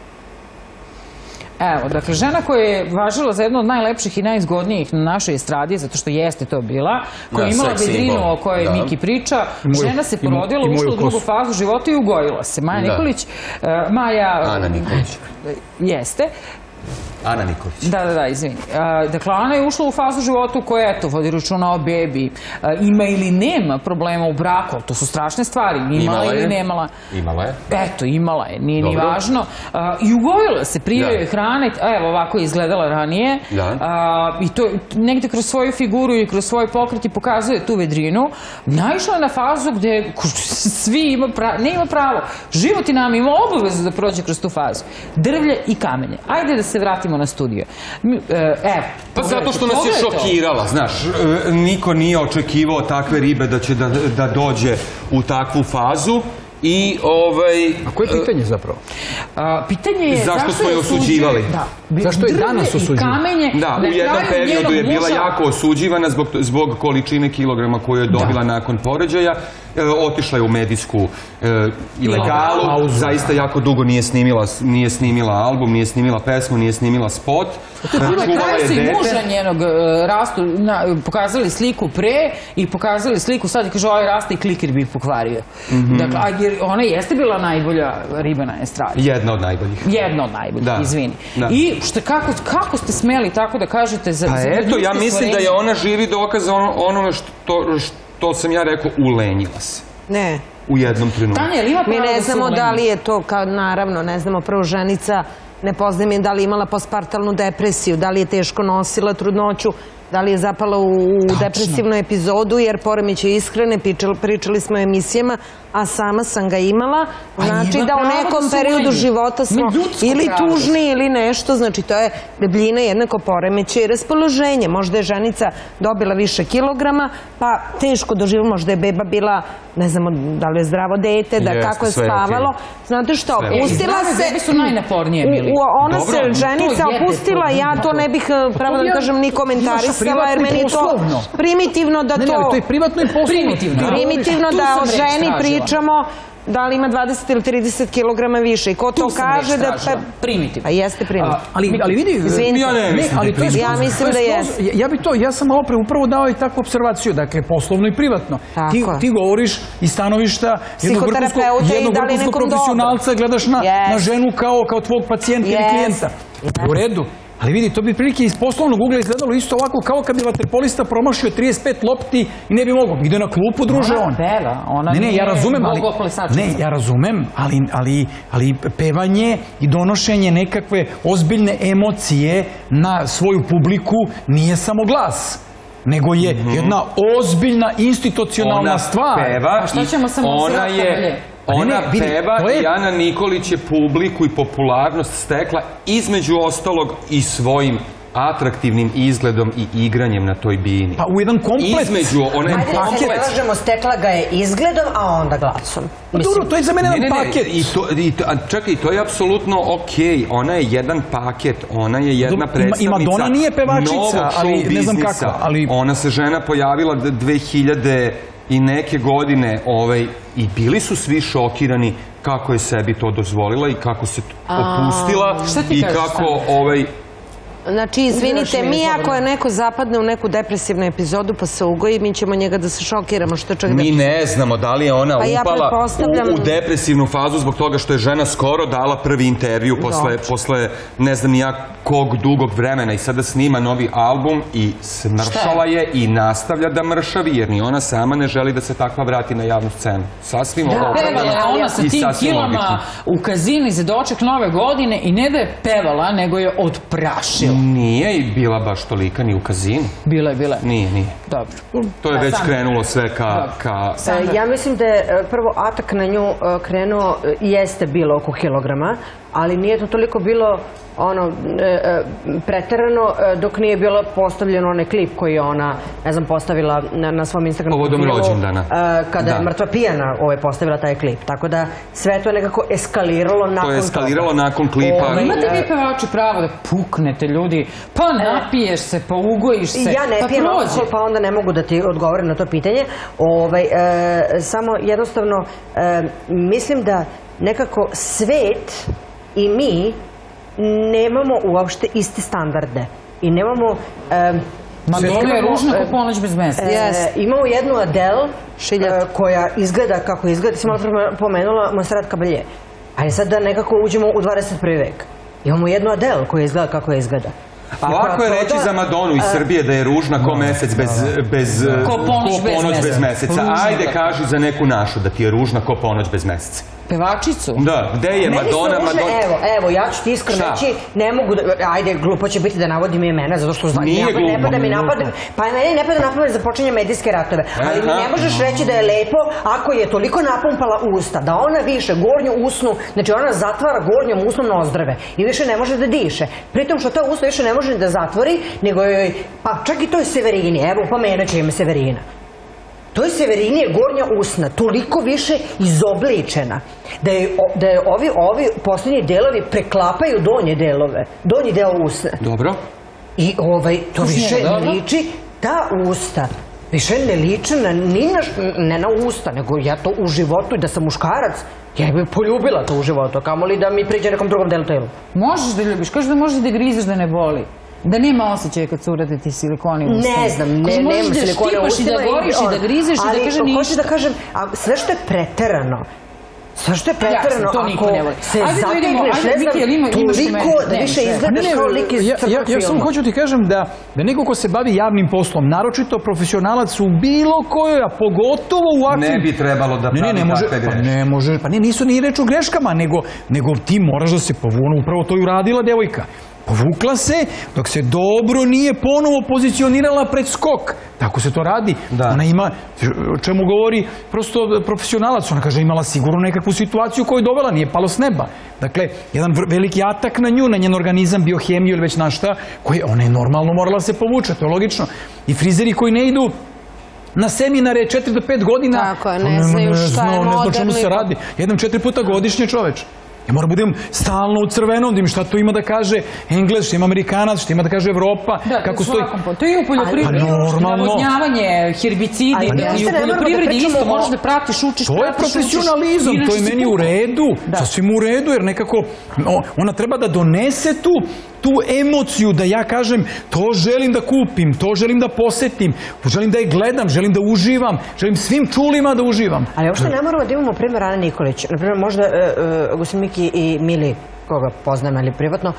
Evo, dakle, žena koja je važila za jednu od najlepših i najzgodnijih na našoj estradi, zato što jeste to bila, koja je imala vedrinu o kojoj Miki priča, žena se porodila, ušla u drugu fazu života i ugojila se. Maja Nikolić, Ana Nikolić. Jeste. Ana Nikolić. Da, izvini. Dakle, ona je ušla u fazu života u kojoj, eto, vodi računa o bebi, ima ili nema problema u braku, to su strašne stvari, imala ili nemala. Imala je. Eto, imala je, nije ni važno. I ugojila se, prije joj hrane, evo, ovako je izgledala ranije, i to negde kroz svoju figuru i kroz svoj pokret i pokazuje tu vedrinu, naišla je na fazu gde svi ima pravo, život i nam ima obavezu da prođe kroz tu fazu. Drvlje i kamenje. Ajde da se vratimo na studio. Pa zato što nas je šokirala, znaš, niko nije očekivao takve ribe da će da dođe u takvu fazu i A koje je pitanje zapravo? Pitanje je zašto smo je osuđivali. Zašto je danas osuđivali? Da, u jednom periodu je bila jako osuđivana zbog količine kilograma koju je dobila nakon porođaja. Otišla je u medijsku ilegalu, zaista jako dugo nije snimila album, nije snimila pesmu, nije snimila spot. Na kraju su i muža njenog rastu pokazali sliku pre i pokazali sliku sad i kaže ovaj raste i kliker bi pokvario. Dakle, jer ona jeste bila najbolja riba na estradi. Jedna od najboljih. Jedna od najboljih, izvini. I kako ste smeli tako da kažete za ljudske stvorenje? Pa eto, ja mislim da je ona živi dokaz onome što sam ja rekao, ulenjila se. Ne. U jednom trenutku. Mi ne znamo da li je to, naravno, ne znamo, prvo ženica, ne poznajem je da li je imala postpartalnu depresiju, da li je teško nosila trudnoću, da li je zapala u depresivnu epizodu, jer poremećaj ishrane, pričali smo o emisijama, a sama sam ga imala. Znači da u nekom periodu života smo ili tužni ili nešto, znači to je debljina jednako poremećaj i raspoloženje. Možda je ženica dobila više kilograma, pa teško doživjela, možda je beba bila, ne znamo da li je zdravo dete, da kako je spavalo. Znate što, opustila se... Bebe su najnapornije bili. Ona se ženica opustila, ja to ne bih, pravo da kažem, ni komentarisala, jer meni je to primitivno da to... Ne, to je privatno i poslovno. Primitivno da o ženi pričamo da li ima 20 ili 30 kilograma više. I ko to kaže da... Primitivno. A jeste primitivno. Ali vidi... Ja mislim da jeste. Ja sam malo pre upravo dao i takvu observaciju. Dakle, poslovno i privatno. Ti govoriš iz stanovišta jednog vrhunskog profesionalca, gledaš na ženu kao tvog pacijenta ili klijenta. U redu. Ali vidi, to bi prilike iz poslovnog ugla izgledalo isto ovako kao kad bi vaterpolista promašio 35 lopti i ne bi mogao. Ide na klupu, druže on. Ona peva, ona nije ja razumem, ali pevanje i donošenje nekakve ozbiljne emocije na svoju publiku nije samo glas, nego je jedna ozbiljna institucionalna stvar. Ona peva i Ana Nikolić je publiku i popularnost stekla između ostalog i svojim atraktivnim izgledom i igranjem na toj bini. Pa u jedan komplet. Između, ona je komplet. Ajde da se kažemo, stekla ga je izgledom, a onda glasom. Dobro, to je za mene jedan paket. Čekaj, to je apsolutno okej. Ona je jedan paket, ona je jedna predstavnica. I Madonna nije pevačica, ali ne znam kako. Ona se žena pojavila 2000 i neke godine i bili su svi šokirani kako je sebi to dozvolila i kako se opustila i kako Znači, izvinite, mi ako je neko zapadne u neku depresivnu epizodu pa se ugoji, mi ćemo njega da se šokiramo što čak mi ne znamo da li je ona upala u depresivnu fazu zbog toga što je žena skoro dala prvi intervju posle ne znam ni ja kog dugog vremena i sada snima novi album i smršala je i nastavlja da mršavi jer ni ona sama ne želi da se takva vrati na javnu scenu. Sasvim opravdano. Ona sa tim kilama u Kazini za doček nove godine i ne da je pevala, nego je odprašila. Nije bila baš tolika ni u Kazini. Bila je. Nije. Dobro. To je već krenulo sve ka... Ja mislim da je prvo atak na nju krenuo, jeste bilo oko kilograma, ali nije to toliko bilo preterano dok nije bilo postavljeno onaj klip koji je ona, ne znam, postavila na svom Instagramu povodom rođendana. Kada je mrtva pijana postavila taj klip. Tako da sve to je nekako eskaliralo nakon toga. To je eskaliralo nakon klipa. Imate vi pevači pravo da puknete ljudi, pa napiješ se, pa ugojiš se, ja ne pijem alkohol, pa onda ne mogu da ti odgovorim na to pitanje. Samo jednostavno mislim da nekako svet i mi nemamo uopšte iste standarde i nemamo... Madonna je ružna ko ponoć bez meseca. Imamo jednu Adele koja izgleda kako izgleda, ti si malo pomenula Montserrat Caballé, ali sad da nekako uđemo u 21. vek. Imamo jednu Adele koja izgleda kako izgleda. A lako je reći za Madonu iz Srbije da je ružna ko mesec ko ponoć bez meseca. Ajde kaži za neku našu da ti je ružna ko ponoć bez meseca. Pevačicu? Da, gde je Madonna? Evo, ja ću ti iskreno reći, ne mogu da, ajde, glupo će biti da navodim imena, zato što ne pada mi napad, pa meni ne pada napad za počinje medijske ratove, ali mi ne možeš reći da je lepo ako je toliko napumpala usta, da ona više gornju usnu, znači ona zatvara gornjom usnom nozdrave i više ne može da diše. Pritom što ta usta više ne može da zatvori, nego joj, pa čak i toj Severini, evo, pomenut će ime Severina. Toj Severini je gornja usna toliko više izobličena da je ovi posljednji delovi preklapaju donje delove, donji deo usne. Dobro. I to više ne liči, ta usta više ne liče ne na usta, nego ja to u životu i da sam muškarac, ja bih poljubila to u životu, kamoli da mi priđe nekom drugom delu telu. Možeš da ljubiš, kažeš da možeš da grizeš da ne boli. Da nema osjećaja kad su urade ti silikoni u ustima. Ne znam, nema silikone u ustima. I da goriš i da grizeš i da kaže ništa. Ali hoću da kažem, sve što je preterano, ako se zategneš, ne znam, toliko da više izgledaš kao lik iz crnog filma. Ja samo hoću ti kažem da neko ko se bavi javnim poslom, naročito profesionalac u bilo kojoj, a pogotovo u akciji... Ne bi trebalo da pravi takve greške. Ne može, pa nisu ni reč o greškama, nego ti moraš da se povunu, upravo to je uradila devojka. Povukla se, dok se dobro nije ponovo pozicionirala pred skok. Tako se to radi. Ona ima, o čemu govori prosto profesionalac, ona kaže imala sigurno nekakvu situaciju koju je dovela, nije palo s neba. Dakle, jedan veliki atak na nju, na njen organizam, biohemiju ili već na šta, ona je normalno morala se povuče, to je logično. I frizeri koji ne idu na seminare 4 do 5 godina, tako je, ne znaju šta je moderno. Ne znam čemu se radi. Jednom 4 puta godišnje, čoveč. Ja moram budem stalno u crvenom, da im šta to ima da kaže Engles, šta ima Amerikanac, šta ima da kaže Evropa. Da, to je u poljoprivredi. Navodnjavanje, herbicidi, i u poljoprivredi isto možeš da pratiš, učiš, to je profesionalizam, to je meni u redu, sasvim u redu, jer nekako ona treba da donese tu emociju da ja kažem to želim da kupim, to želim da posetim, želim da je gledam, želim da uživam, želim svim čulima da uživam. Ali uopšte ne moramo da imamo primjer Ane Nikolić. Naprimjer, možda gospodin Miki i Mili, koga poznam ali privatno,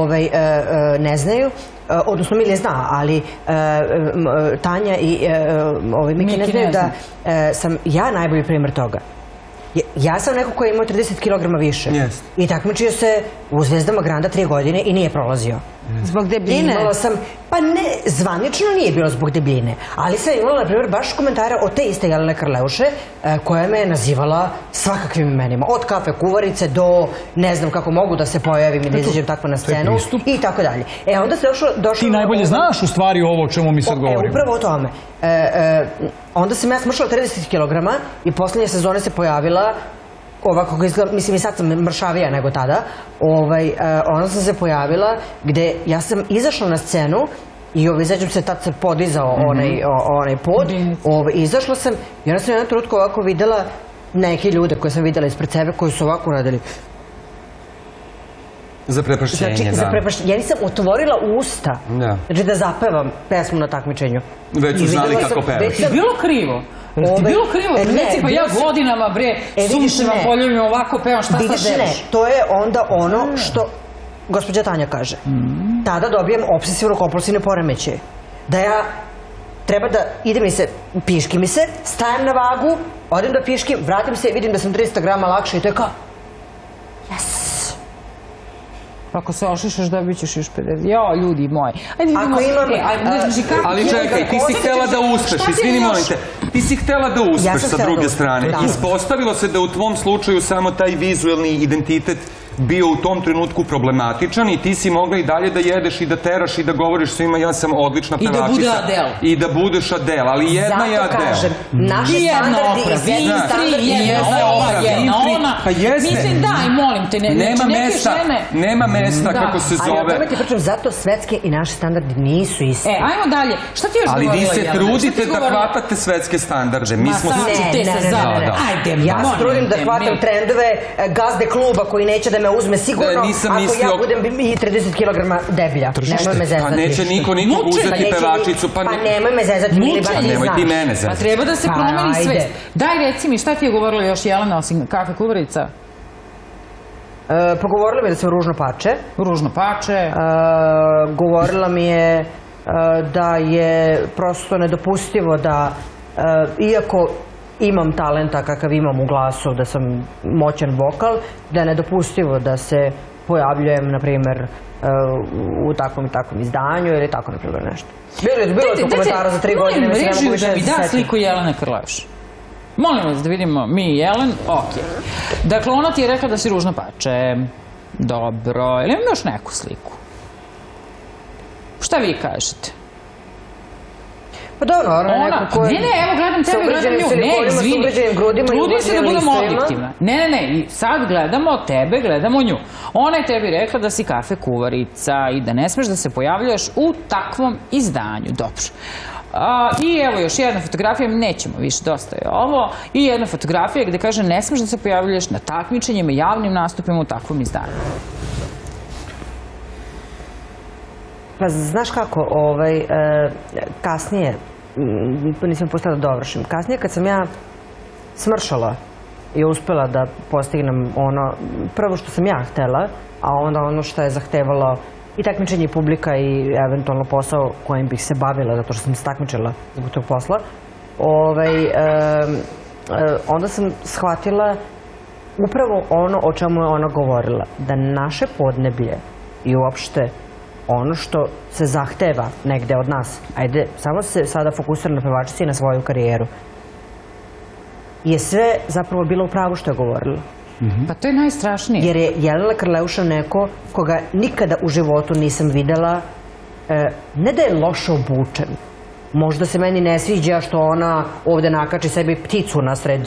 ne znaju, odnosno Mili zna, ali Tanja i Miki ne znaju da sam ja najbolji primjer toga. Ja sam neko koji je imao 30 kg više i takmičio se u Zvezdama Granda 3 godine i nije prolazio. Zbog debljine? Pa ne, zvanično nije bilo zbog debljine, ali sam imala, na primjer, baš komentare od te iste Jelene Krleuše, koja me je nazivala svakakvim imenima. Od kafe kuvarice do ne znam kako mogu da se pojavim i da izađem takva na scenu i tako dalje. Onda se došlo... Ti najbolje znaš u stvari ovo o čemu mi sad govorimo. Upravo o tome. Onda sam ja smršala 30 kg i poslednje sezone se pojavila ovako kako izgleda, mislim i sad sam mršavija nego tada, onda sam se pojavila gde ja sam izašla na scenu i izađem se, tad se podizao onaj pod, izašla sam i onda sam jednom trenutku ovako videla neke ljude koje sam videla ispred sebe koji su ovako radili. Za prepašćenje, da. Ja nisam otvorila usta, znači da zapevam pesmu na takmičenju. Već su znali kako pevaš. Ti bilo krivo? Ti bilo krivo? Reci pa ja godinama sunčevam poljubim ovako pevam, šta sad želiš? To je onda ono što gospođa Tanja kaže. Tada dobijem obsesivno-kompulsivne poremećaje. Da ja treba da ide mi se, piški mi se, stajem na vagu, odem da piškim, vratim se i vidim da sam 300 grama lakše i to je kao yes. Ako se ošišaš, dobit ćeš još 50. Jo, ljudi moji. Ali čekaj, ti si htela da uspeš, izvini molim te, ti si htela da uspeš sa druge strane. Ispostavilo se da u tvom slučaju samo taj vizuelni identitet bio u tom trenutku problematičan i ti si mogla i dalje da jedeš i da teraš i da govoriš svima ja sam odlična pevačica. I da bude Adele. I da budeš Adele, ali jedna je Adele. Zato kažem, naši standardi i svetski standardi jedna ona. Pa jeste. Mislim, daj, molim te, nema mesta kako se zove. Ali o tome ti pričam, zato svetske i naši standardi nisu isti. Ajmo dalje. Šta ti još govorila? Ali vi se trudite da hvatate svetske standarde. Mi smo Ja se trudim da hvatam trendove gazde kluba koji neće da me uzme sigurno ako ja budem i 30 kg deblja. Nemoj me zezati. Pa neće niko uzeti pevačicu. Pa nemoj me zezati, Mili, ba ti znaš. Nemoj ti mene zezati. Pa treba da se promeni svest. Daj, reci mi, šta ti je govorila još Jelena osim kafe kuvarica? Pa govorila mi je da sam ružno pače. Ružno pače. Govorila mi je da je prosto nedopustivo da, iako imam talenta kakav imam u glasu, da sam moćan vokal, da je nedopustivo da se pojavljujem, na primjer, u takvom i takvom izdanju ili tako, na primjer, nešto. Bilo je to komentara za 3 godine, mislim, ne mogu više da se setim. Da sliku Jelene Krleuš. Molim vas da vidimo mi i Jelen. Ok. Dakle, ona ti je rekla da si ružno pače. Dobro. Ili imam još neku sliku? Šta vi kažete? Pa dobro, ona je neko ko je... Ne, evo, gledam tebe, gledam nju. Ne, izvini. Trudim se da budem objektivna. Ne. I sad gledamo tebe, gledamo nju. Ona je tebi rekla da si kafe kuvarica i da ne smeš da se pojavljaš u takvom izdanju. Dobro. I evo još jedna fotografija, nećemo više, dosta je ovo. I jedna fotografija gde kaže ne smeš da se pojavljaš na takmičenjima, javnim nastupima u takvom izdanju. Pa znaš kako, kasnije, nisam postala da dovršim, kasnije kad sam ja smršala i uspela da postignem ono, prvo što sam ja htela, a onda ono što je zahtevalo i takmičenje i publika i eventualno posao kojim bih se bavila, zato što sam se takmičila zbog tog posla, onda sam shvatila upravo ono o čemu je ona govorila, da naše podneblje i uopšte ono što se zahteva negde od nas, ajde, samo se sada fokusira na pevačici i na svoju karijeru, je sve zapravo bilo u pravu što je govorila. Pa to je najstrašnije. Jer je Jelena Krleuša neko koga nikada u životu nisam videla, ne da je loše obučen, možda se meni ne sviđa što ona ovde nakači sebi pticu nasred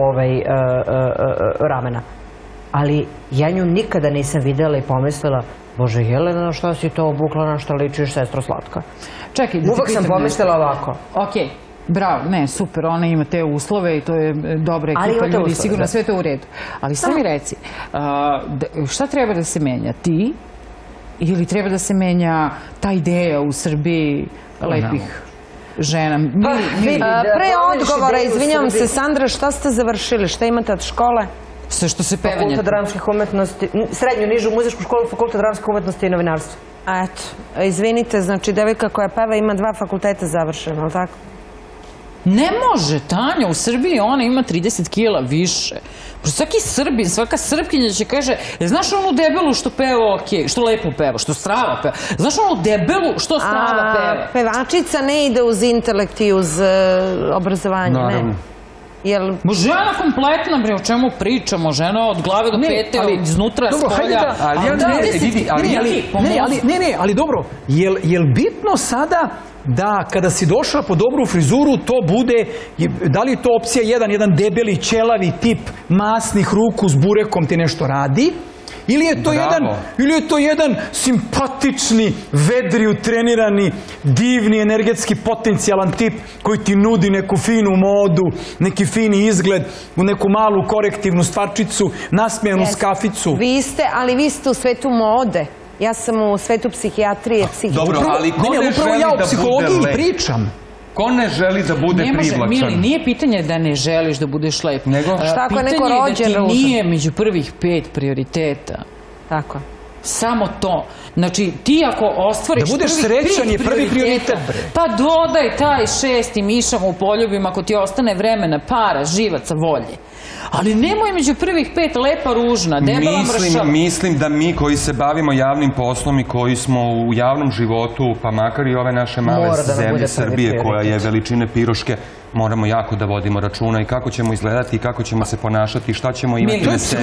ramena, ali ja nju nikada nisam videla i pomislila, Bože Jelena, šta si to obukla, na šta ličiš, sestro slatka. Čekaj, uvek sam pomislila ovako. Okej. Bravo, ne, super, ona ima te uslove i to je dobra ekipa ljudi, sigurno sve to u redu. Ali sad mi reci, šta treba da se menja, ti ili treba da se menja ta ideja u Srbiji lepih žena? Pre odgovora, izvinjavam se, Sandra, šta ste završili, šta imate od škole? Sve što se pevanje... Fakultet dramskih umetnosti, srednju, nižu muzičku školu, Fakultet dramskih umetnosti i novinarstva. Eto, izvinite, znači devojka koja peva ima 2 fakulteta završena, ali tako? Ne može, Tanja, u Srbiji ona ima 30 kila više. Svaki Srbin, svaka Srpkinja će kaže, znaš onu debelu što peva okej, što lepo peva, što strava peva, znaš onu debelu što strava peva? Pevačica ne ide uz intelekt i uz obrazovanje, ne? Žena kompletna, bre, o čemu pričamo, žena od glave do pete, iznutra, s polja. Ali dobro, je li bitno sada da kada si došla po dobru frizuru to bude, da li je to opcija jedan debeli ćelavi tip masnih ruku s burekom ti nešto radi, ili je to jedan simpatični, vedri, utrenirani, divni, energetski, potencijalan tip koji ti nudi neku finu modu, neki fini izgled, u neku malu korektivnu stvarčicu, nasmijanu skaficu. Ali vi ste u svetu mode. Ja sam u svetu psihijatrije, Dobro, ali ko ne želi da bude lep? Ko ne želi da bude privlačan? Ne može, Mili, nije pitanje da ne želiš da budeš lep. Šta ako je neko rođen pitanje je da ti nije među prvih 5 prioriteta. Tako. Samo to. Znači, ti ako ostvariš da budeš srećan je prvi prioritet. Pa dodaj taj 6. mišama u poljubima ako ti ostane vremena, para, živaca, volje. Ali nemoj među prvih 5 lepa, ružna, debela, mršava. Mislim da mi koji se bavimo javnim poslom i koji smo u javnom životu, pa makar i ove naše male zemlje Srbije koja je veličine Piroške, moramo jako da vodimo računa i kako ćemo izgledati i kako ćemo se ponašati i šta ćemo imati na sebi.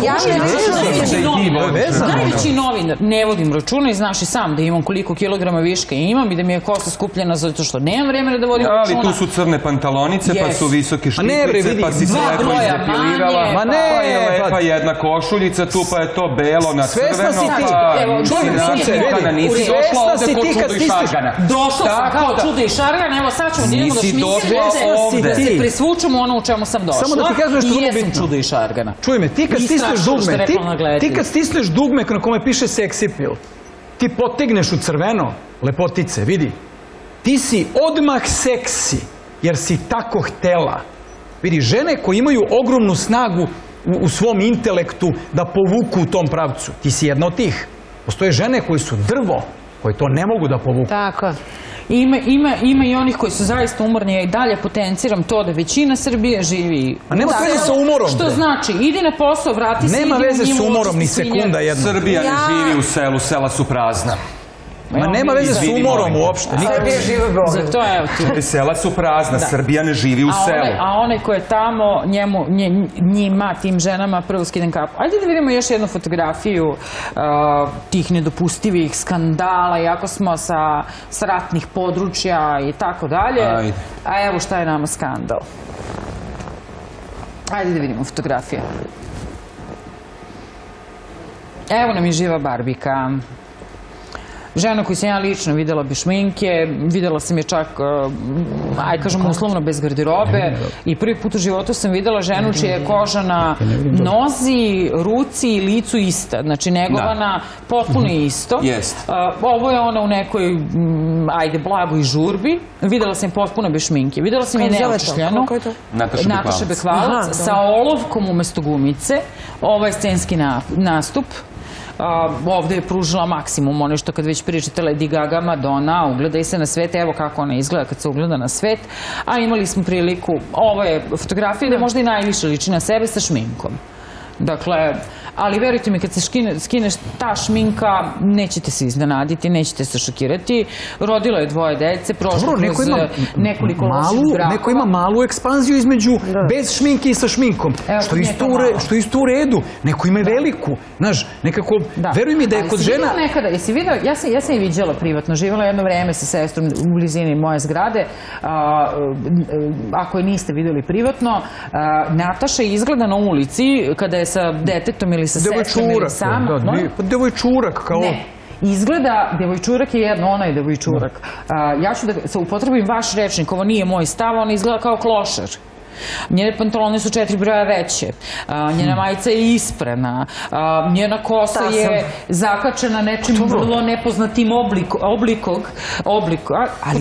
Najveći novinar, ne vodim računa i znaš i sam da imam koliko kilograma viška imam i da mi je kosa skupljena zato što nemam vremena da vodim računa. Ali tu su crne pantalonice, pa su visoke štiklice, pa si se lepo izdepilirala, pa je lepa jedna košuljica tu, pa je to belo na crveno, pa nisi došla ovde ko čudo i šargana. Došla sam kao čudo i šargana, evo sad ćemo da idemo do šminke, da se presvučemo ono u čemu sam došla i jesam čudo i šargana. Čuj me, ti kad stisneš dugme na kome piše seksi pil, ti potegneš u crveno, lepotice, vidi, ti si odmah seksi, jer si tako htela. Vidi, žene koje imaju ogromnu snagu u svom intelektu da povuku u tom pravcu, ti si jedna od tih. Postoje žene koje su drvo, koje to ne mogu da povuku. Tako. Ima i onih koji su zaista umorni, ja i dalje potenciram to da većina Srbije živi. A nema veze sa umorom. Što znači, idi na posao, vrati se, nema veze s umorom, ni sekunda jedna. Srbija ne živi u selu, sela su prazna. Ma nema veze s umorom uopšte. Srbija živi u Beogradu. Zato evo tu. Sela su prazna, Srbija ne živi u selu. A onaj ko je tamo, njima, tim ženama, prvo skidam kapu. Ajde da vidimo još jednu fotografiju tih nedopustivih skandala, iako smo sa ratnih područja i tako dalje. A evo šta je nama skandal. Ajde da vidimo fotografije. Evo nam je živa Barbika. Žena koju sam ja lično videla bez šminke, videla sam je čak, aj kažem uslovno bez garderobe i prvi put u životu sam videla ženu čija je koža na nozi, ruci i licu ista, znači negovana potpuno isto. Ovo je ona u nekoj, ajde, blagoj žurbi, videla sam je potpuno bez šminke, videla sam je neočišljenu, Nataša Bekvalac, sa olovkom umesto gumice, ovo je scenski nastup. Ovde je pružila maksimum, ono što kad već pričate Lady Gaga, Madonna, ugledaj se na svet, evo kako ona izgleda kad se ugleda na svet, a imali smo priliku, ovo je fotografija da možda i najviše liči na sebe sa šminkom. Dakle, ali verujte mi, kad se skine ta šminka, nećete se iznenaditi, nećete se šokirati. Rodila je 2 dece, prošlo kroz nekoliko loših brakova. Neko ima malu ekspanziju između bez šminke i sa šminkom, što je isto u redu. Neko ima veliku, znaš, nekako, veruj mi da je kod žena... Nekada, jesi vidio, ja sam je viđala privatno, živjela jedno vreme sa sestrom u blizini moje zgrade, ako je niste vidjeli privatno, Nataša izgleda na ulici kada je sa detetom ili sa sestrom ili sama. Devojčurak kao... Ne, izgleda, devojčurak je jedno, ona je devojčurak. Ja ću da se upotrebim vaš rečnik, ovo nije moj stav, ona izgleda kao klošar. Njene pantalone su 4 broja veće, njena majica je isprana, njena kosa je zakačena nečim vrlo nepoznatim oblikom, ali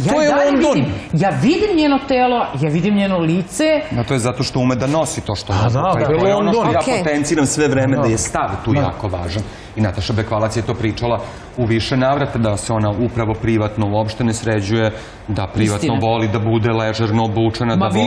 ja vidim njeno telo, ja vidim njeno lice. To je zato što ume da nosi to što nosi. To je ono što ja potenciram sve vreme da je stav tu jako važan. I Nataša Bekvalac je to pričala u više navrata, da se ona upravo privatno uopšte ne sređuje, da privatno voli da bude ležerno obučena, da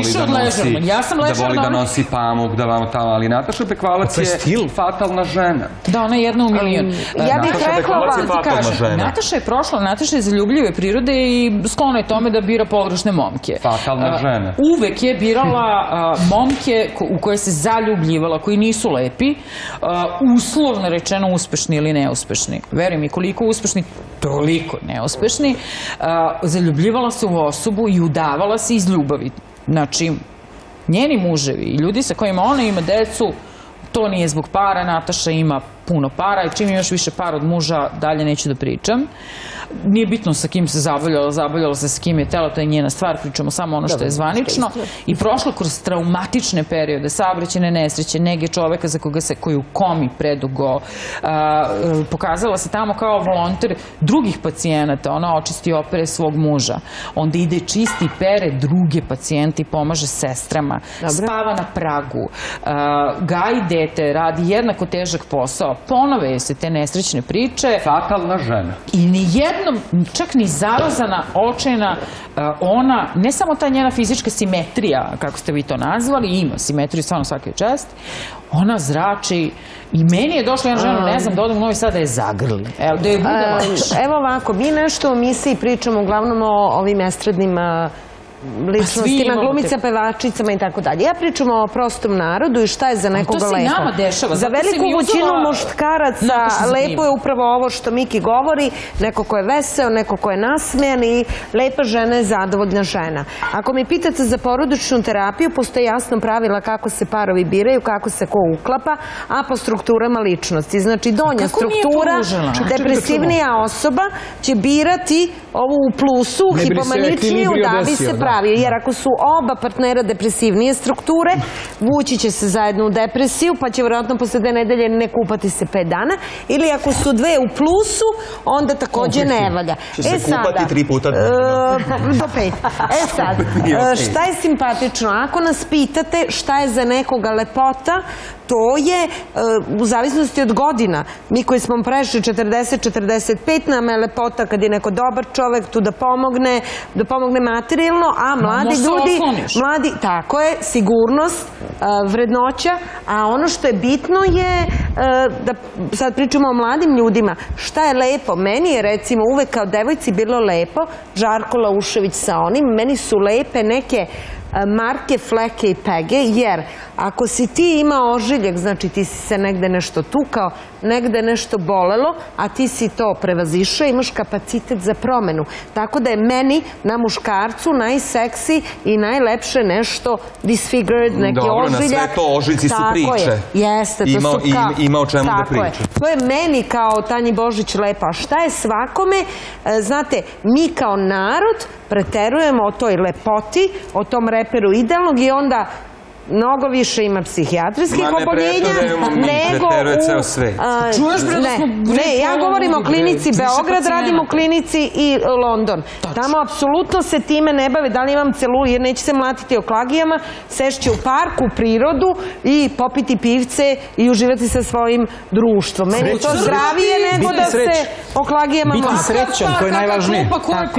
voli da nosi pamuk, ali Nataša Bekvalac je fatalna žena. Da, ona je jedna u milion. Nataša Bekvalac je fatalna žena. Nataša je prošla, Nataša je zaljubljive prirode i sklona je tome da bira pogrešne momke. Fatalna žena. Uvek je birala momke u koje se zaljubljivala, koji nisu lepi, uslovno rečeno uspešni ili neuspešni. Veruj mi, koliko uspešni, toliko neuspešni. Zaljubljivala se u osobu i udavala se iz ljubavi. Znači, njeni muževi i ljudi sa kojima ona ima decu, to nije zbog para, Nataša ima puno para i čim još više para od muža, dalje neću da pričam. Nije bitno sa kim se zabavljala se s kim je tela, to je njena stvar, pričamo samo ono što je zvanično. I prošla kroz traumatične periode, saobraćajne nesreće, nege čoveka za koga se, koji u komi predugo, pokazala se tamo kao volonter drugih pacijenata, ona očisti opere svog muža, onda ide čisti pere druge pacijente i pomaže sestrama, spava na pragu, gaji dete, radi jednako težak posao, ponove se te nesrećne priče. Fatalna žena. I nijednom, čak ni zarozana, očajna, ona, ne samo ta njena fizička simetrija, kako ste vi to nazvali, ima simetriju stvarno svake čast, ona zrači i meni je došla jedna žena, ne znam, da odem u Novi Sad da je zagrli. Evo, da je bude lakše. Evo ovako, mi nešto u emisiji pričamo uglavnom o ovim estradnim ličnostima, glumica, pevačicama i tako dalje. Ja pričam o prostom narodu i šta je za nekoga lepo. To se i nama dešava. Za veliku većinu muškaraca lepo je upravo ovo što Miki govori, neko ko je veseo, neko ko je nasmejan i lepa žena je zadovoljna žena. Ako mi pitate za porodičnu terapiju, postoje jasno pravila kako se parovi biraju, kako se ko uklapa, a po strukturama ličnosti. Znači, donja struktura, depresivnija osoba će birati ovu u plusu, hipomaničniju, da bi se pravio. Jer ako su oba partnera depresivnije strukture, vući će se zajedno u depresiju, pa će vjerojatno posle 2 nedelje ne kupati se 5 dana. Ili ako su dve u plusu, onda takođe ne valja. Će se kupati 3 puta do 5. Sad, šta je simpatično? Ako nas pitate šta je za nekoga lepota, to je u zavisnosti od godina. Mi koji smo prešli 40-45, nam je lepota kad je neko dobar čovek tu da pomogne materijalno, a mladi ljudi, tako je, sigurnost, vrednoća, a ono što je bitno je, da sad pričamo o mladim ljudima, šta je lepo? Meni je recimo uvek kao devojci bilo lepo, Žarko Laušević sa onim, meni su lepe neke marke, fleke i pege, jer ako si ti imao ožiljak, znači ti si se negde nešto tukao, negde nešto bolelo, a ti si to prevazišao, imaš kapacitet za promenu. Tako da je meni na muškarcu najseksi i najlepše nešto disfigured, neki ožiljak. Dobro, na sve to ožiljci su priče. Jeste, to su kao. Ima o čemu da priča. To je meni kao Tanji Božić lepo. A šta je svakome? Znate, mi kao narod preterujemo o toj lepoti, o tom reperu idealnog i onda mnogo više ima psihijatrijskih oboljenja nego Ne, ja govorim o klinici Beograd, radim o klinici i London. Tamo apsolutno se time ne bave, da li imam celu, jer neće se mlatiti o klagijama, sešće u parku, u prirodu i popiti pivce i uživati sa svojim društvom. Meni je to zdravije nego da se o klagijama mlati. Biti srećan, to je najvažnije.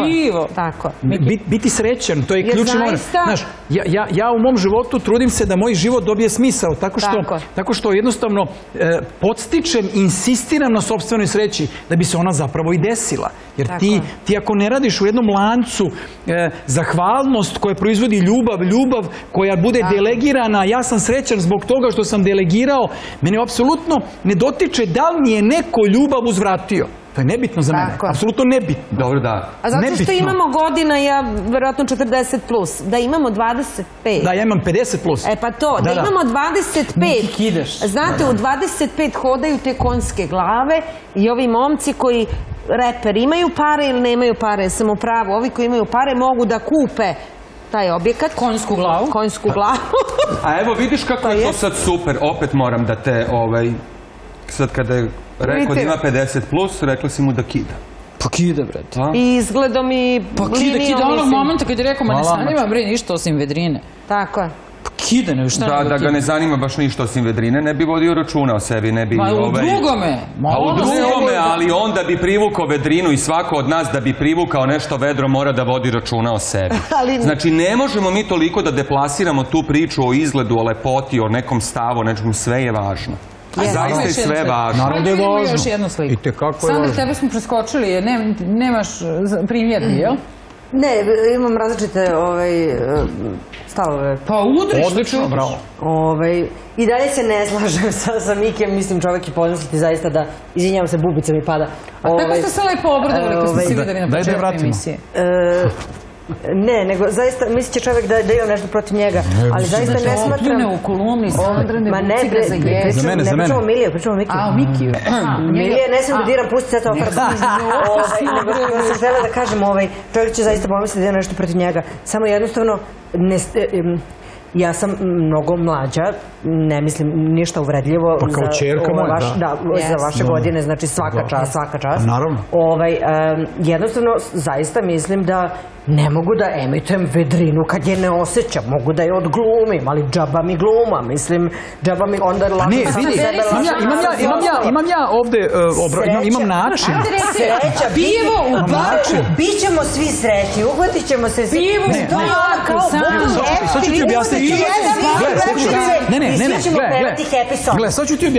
Biti srećan, to je ključni moment. Znaš, ja u mom životu trudim se da moj život dobije smisao, tako što jednostavno podstičem, insistiram na sopstvenoj sreći da bi se ona zapravo i desila. Jer ti ako ne radiš u jednom lancu zahvalnost koja proizvodi ljubav koja bude delegirana, ja sam srećan zbog toga što sam delegirao, mene apsolutno ne dotiče da li mi je neko ljubav uzvratio. To je nebitno za mene, apsolutno nebitno. Dobro, da. A zato što imamo godina, ja verovatno 40 plus, da imamo 25. Da, ja imam 50 plus. E pa to, da imamo 25. Znate, u 25 hodaju te konjske glave i ovi momci koji reper imaju pare ili nemaju pare, sam u pravu, ovi koji imaju pare mogu da kupe taj objekat. Konjsku glavu. A evo vidiš kako je to sad super, opet moram da te, sad kada je rekao da ima 50 plus, rekla si mu da kida. Pa kida, brate. I izgledom i linijom. Pa kida onog momenta kad je rekao, ma ne zanima bre ništa osim vedrine. Tako je. Pa kida, ne šta nego kida. Da ga ne zanima baš ništa osim vedrine, ne bi vodio računa o sebi, ne bi... Ma u drugome. A u drugome, ali onda bi privukao vedrinu i svako od nas da bi privukao nešto vedro mora da vodi računa o sebi. Znači, ne možemo mi toliko da deplasiramo tu priču o izgledu, o lepoti, o nekom stavu, nečemu, sve je važno. Zaista je sve važno. Naravno da je važno. Još jednu sliku. I tekako je važno. Sandra, tebe smo preskočili, nemaš primjedbi, jel? Ne, imam različite stavove. Pa odlično, bravo. I dalje se ne slažem sa Mikijem, mislim čovjek će pomisliti zaista da, izvinjavam se, bubica mi pada. A tako ste se lepo obradovali kad ste se videli na početku emisije. Ne, nego zaista misli će čovjek da imam nešto protiv njega, ali zaista ne smatram... Pljune u kolumni, Sandrane, buci ga za jezik. Za mene. Ne pričamo o Miliju, pričamo o Mikiju. A, o Mikiju. Milije, ne sam da diram, pusti sad to nego sam žele da kažem, čovjek će zaista pomisliti da imam nešto protiv njega. Samo jednostavno, ja sam mnogo mlađa, ne mislim ništa uvredljivo. Pa kao čerka moja, da. Za vaše godine, znači svaka čast. Naravno. Jednostavno, zaista mislim da ne mogu da emitujem vedrinu kad je ne osjećam, mogu da je odglumim, ali džaba mi gluma, mislim, džaba mi onda lažem sa sebe. Imam ja ovde, imam način. Sreća, pivo u baru. Bićemo svi srećni, uhvatit ćemo se svi. Pivo u baru, sad ću ti objasniti. Gle, sad ću ti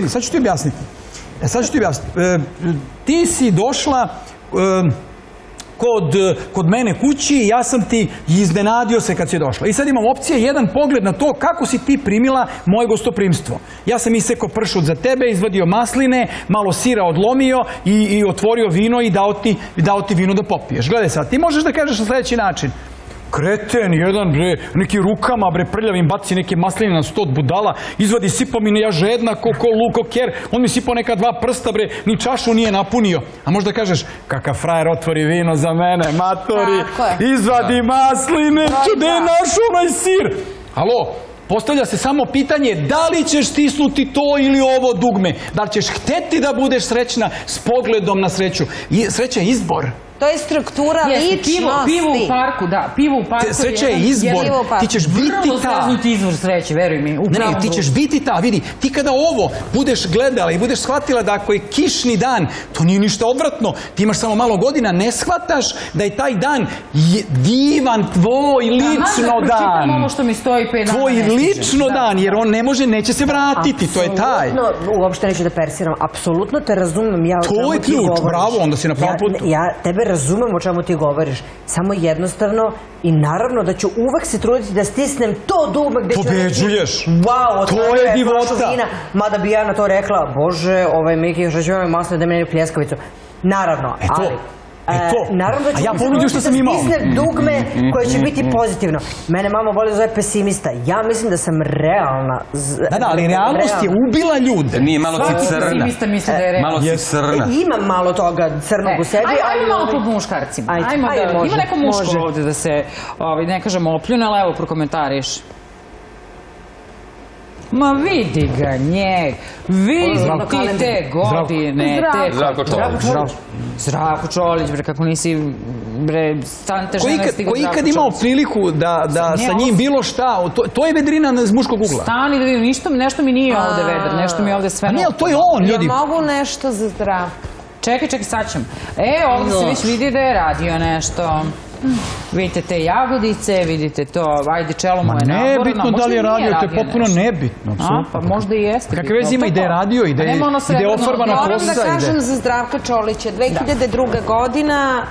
objasniti. Ti si došla kod mene kući, ja sam ti iznenadio se kad si došla. I sad imam opcije, jedan pogled na to kako si ti primila moje gostoprimstvo. Ja sam isekao pršut za tebe, izvadio masline, malo sira odlomio i otvorio vino i dao ti vino da popiješ. Gledaj sad, ti možeš da kažeš na sljedeći način. Kreten, jedan, bre, neki rukama, bre, prljavim, baci neke masline na 100 budala, izvadi, sipa mi, ja žedna, ko luko ker, on mi sipao neka 2 prsta, bre, ni čašu nije napunio. A možda kažeš, kakav frajer otvori vino za mene, matori, izvadi masline, gde je našao onaj sir? Alo? Postavlja se samo pitanje da li ćeš stisnuti to ili ovo dugme. Da li ćeš hteti da budeš srećna s pogledom na sreću. Sreća je izbor. To je struktura ličnosti. Pivo u parku, da. Pivo u parku. Sreća je izbor. Ti ćeš biti ta. Vrlo sveznuti izvor sreće, veruj mi. Ne, ti ćeš biti ta. Vidi, ti kada ovo budeš gledala i budeš shvatila da ako je kišni dan, to nije ništa odvratno. Ti imaš samo malo godina, ne shvataš da je taj dan divan, tvoj lično dan. Ovo što mi stoji 5 dana. Tvoj lično dan, jer on ne može, neće se vratiti. To je taj. Uopšte neću da persiram. Apsolutno te razumem. To je ključ. Bravo, onda si na pravom putu. Ja tebe razumem o čemu ti govoriš, samo jednostavno i naravno da ću uvek se truditi da stisnem to dugme gde ću pobeđuješ. Wow, to je divota. Mada bi ja na to rekla, bože, Miki, što ću ovaj masno da menjaju pljeskavicu. Naravno, ali naravno da ću da stisnem dugme koje će biti pozitivno. Mene mama voli da zove pesimista. Ja mislim da sam realna. Da, ali realnost je ubila ljude. Nije, malo si crna. Pesimista misli da je realna. Malo si crna. Imam malo toga crnog u sebi. Ajmo malo pod muškarcima. Ima neko muško ovdje da se, ne kažemo opljune, ali evo prokomentariš. Ma vidi ga njeg, vidi ti te godine. Zdravko Čolić, bre, kako nisi, bre, stante žena stigo Ko ikad imao priliku da sa njim bilo šta, to je vedrina iz muškog ugla. Stani da vidim, nešto mi nije ovde vedar, nešto mi je ovde sve novo. Ne, to je on, ljudi. Ja mogu nešto za Zdravko. Čekaj, sad ćemo. Ovdje se već vidi da je radio nešto. Vidite te jagodice, vidite to, ajde čelo mu je naborno. Nebitno da li je radio, to je potpuno nebitno. Pa možda i jeste. Kakve veze ima i da je radio i da je ofarbana kosa. Moram da kažem za Zdravka Čolića, 2002. godina,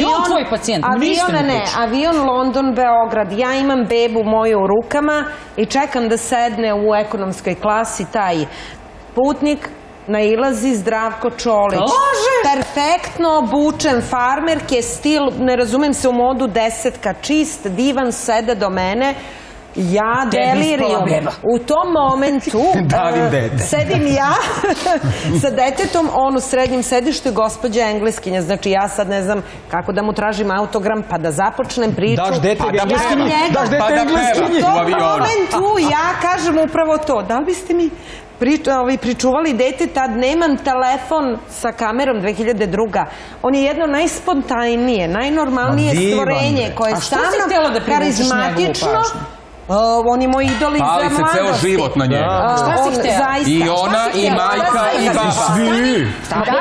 avion London-Beograd, ja imam bebu moju u rukama i čekam da sedne u ekonomskoj klasi taj putnik, nailazi Zdravko Čolić. Perfektno obučen, farmerke, stil, ne razumem se u modu, 10, čist, divan, sede do mene. Ja delirijem. U tom momentu sedim ja sa detetom, on u srednjem sedištu i gospođa Engleskinja. Znači ja sad ne znam kako da mu tražim autogram pa da započnem priču. Daš dete Engleskinji. U tom momentu ja kažem upravo to. Da li biste mi pričuvali dete, tad nemam telefon sa kamerom 2002. On je jedno najspontanije, najnormalnije stvorenje koje je stavno karizmatično. On je moj idol iz mladosti. Pali se ceo život na njega. Šta si htjela? I ona, i majka, i baba. Svi.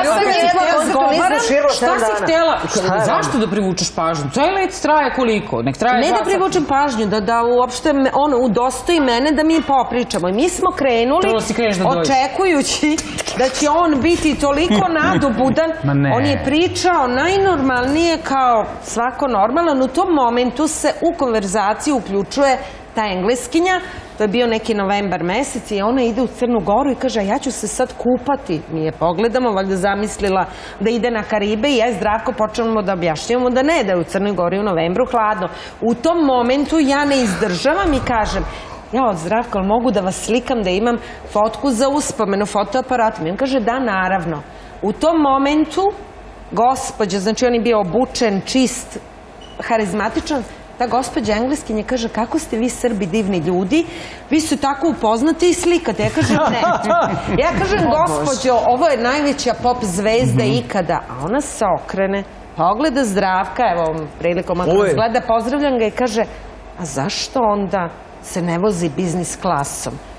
Šta si htjela? Zašto da privučeš pažnju? Cijel let traje koliko? Ne da privučem pažnju, da uopšte udostoji mene da mi popričamo. I mi smo krenuli očekujući da će on biti toliko nadobudan. On je pričao najnormalnije kao svako normalan. U tom momentu se u konverzaciju uključuje ta Engleskinja, to je bio neki novembar mesec i ona ide u Crnu Goru i kaže ja ću se sad kupati. Mi je pogledamo, valjda zamislila da ide na Karibe i ja i Zdravko počnemo da objašnjavamo da ne, da je u Crnoj Gori u novembru hladno. U tom momentu ja ne izdržavam i kažem Zdravko, ali mogu da vas slikam da imam fotku za uspomenu, fotoaparat? Mi on kaže da, naravno. U tom momentu gospođa, znači on je bio obučen, čist, harizmatičan, ta gospođa Engleskinja kaže kako ste vi Srbi divni ljudi, vi su tako upoznati i slikate. Ja kažem ne. Ja kažem gospođo, ovo je najveća pop zvezda ikada. A ona se okrene, pogleda Zdravka, evo prilikom ako nas gleda, pozdravljam ga i kaže a zašto onda se ne vozi biznis klasom?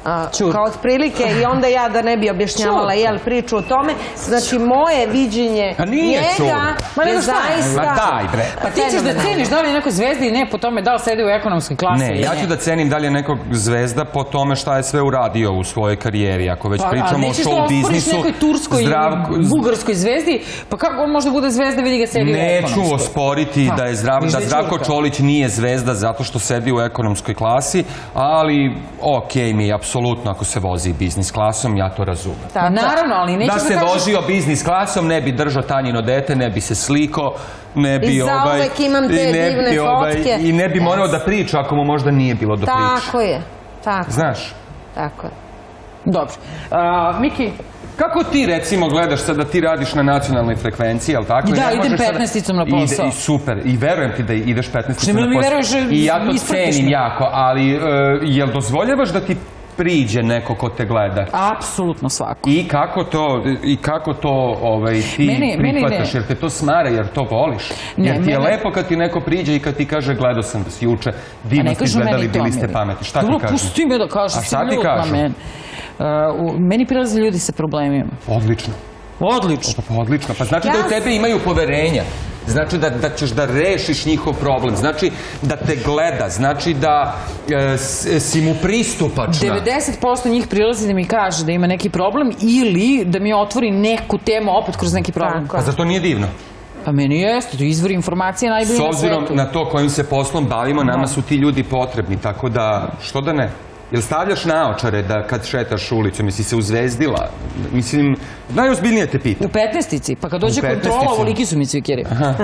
kao otprilike, i onda ja da ne bi objašnjavala priču o tome, znači moje viđenje njega je zaista... Pa ti ćeš da ceniš da li je neko zvezda i ne po tome da li sedi u ekonomskoj klasi ili ne? Ne, ja ću da cenim da li je nekog zvezda po tome šta je sve uradio u svojoj karijeri. Ako već pričamo o show biznisu... A nećeš da osporiš nekoj turskoj ili bugarskoj zvezdi, pa kako on može da bude zvezda, vidi ga sedi u ekonomskoj? Neću osporiti da Zdravko Čolić nije zvezda zato što sedi u ekonomskoj klasi, ali okej mi je apsolutno ako se vozi biznis klasom, ja to razumem. Naravno, ali nećeš da se vozio biznis klasom, ne bi držao Tanjino dete, ne bi se sliko, ne bi I zauvek imam te divne fotke. I ne bi morao da priča ako mu možda nije bilo do priče. Tako je. Znaš? Tako je. Dobro. Miki? Kako ti recimo gledaš sad da ti radiš na nacionalnoj frekvenciji, jel tako? Da, idem 15-icom na posao. I super, i verujem ti da ideš 15-icom na posao. I ja to cenim jako, ali jel dozvoljavaš da ti priđe neko ko te gleda? Apsolutno svako. I kako to ti prihvataš? Jer te to smara, jer to voliš? Jer ti je lepo kad ti neko priđe i kad ti kaže gledao sam da si juče, divno ste izgledali, bili ste pametni. Šta ti kažem? Pusti me da kažeš, si ljud na meni. Meni prilaze ljudi sa problemima. Odlično. Odlično. Odlično. Pa znači da u tebe imaju poverenja. Znači da ćeš da rešiš njihov problem. Znači da te gleda. Znači da si mu pristupačna. 90% njih prilazi da mi kaže da ima neki problem ili da mi otvori neku temu opet kroz neki problem. Pa zar to nije divno? Pa meni jeste, to je izvor informacije najbolji na svijetu. S obzirom na to kojim se poslom bavimo, nama su ti ljudi potrebni, tako da, što da ne? Jel stavljaš naočare da kad šetaš ulicom, jesi se uzvezdila? Mislim, najozbiljnije te pitam. U 15-ici, pa kad dođe kontrola, ovoliki su mi cvikeri.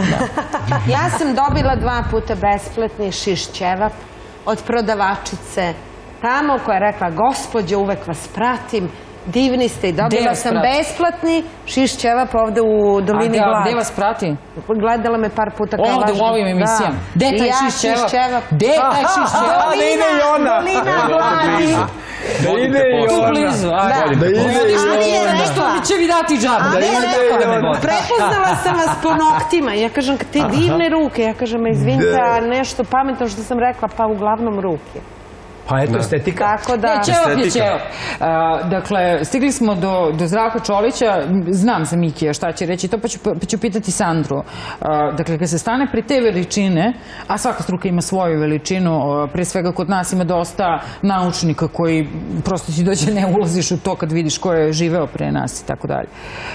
Ja sam dobila 2 puta besplatni šiš ćevap od prodavačice tamo koja je rekla, gospođo, uvek vas pratim, divni ste, i dobila sam besplatni šiš ćevap ovde u Dolini Glad. A gde vas prati? Gledala me par puta kao lažno. Ovde u ovim emisijama. Gde je taj šiš ćevap? Gde je taj šiš ćevap? Da ide i ona. Dolina Gladi. Da ide i ona. Tu blizu. Da ide i ona. Nešto mi će vi dati džabu. Prepoznala sam vas po noktima. Ja kažem, te divne ruke. Ja kažem, izvinite, a nešto pametno što sam rekla, pa uglavnom ruke. Pa eto, estetika. Tako da... Ćevap je ćevap. Dakle, stigli smo do Zdravka Čolića. Znam za Mikija šta će reći to, pa ću pitati Sandru. Dakle, kad se stane pri te veličine, a svaka struka ima svoju veličinu, pre svega kod nas ima dosta naučnika koji prosto ti dođe, ne ulaziš u to kad vidiš ko je živeo pre nas i tako dalje.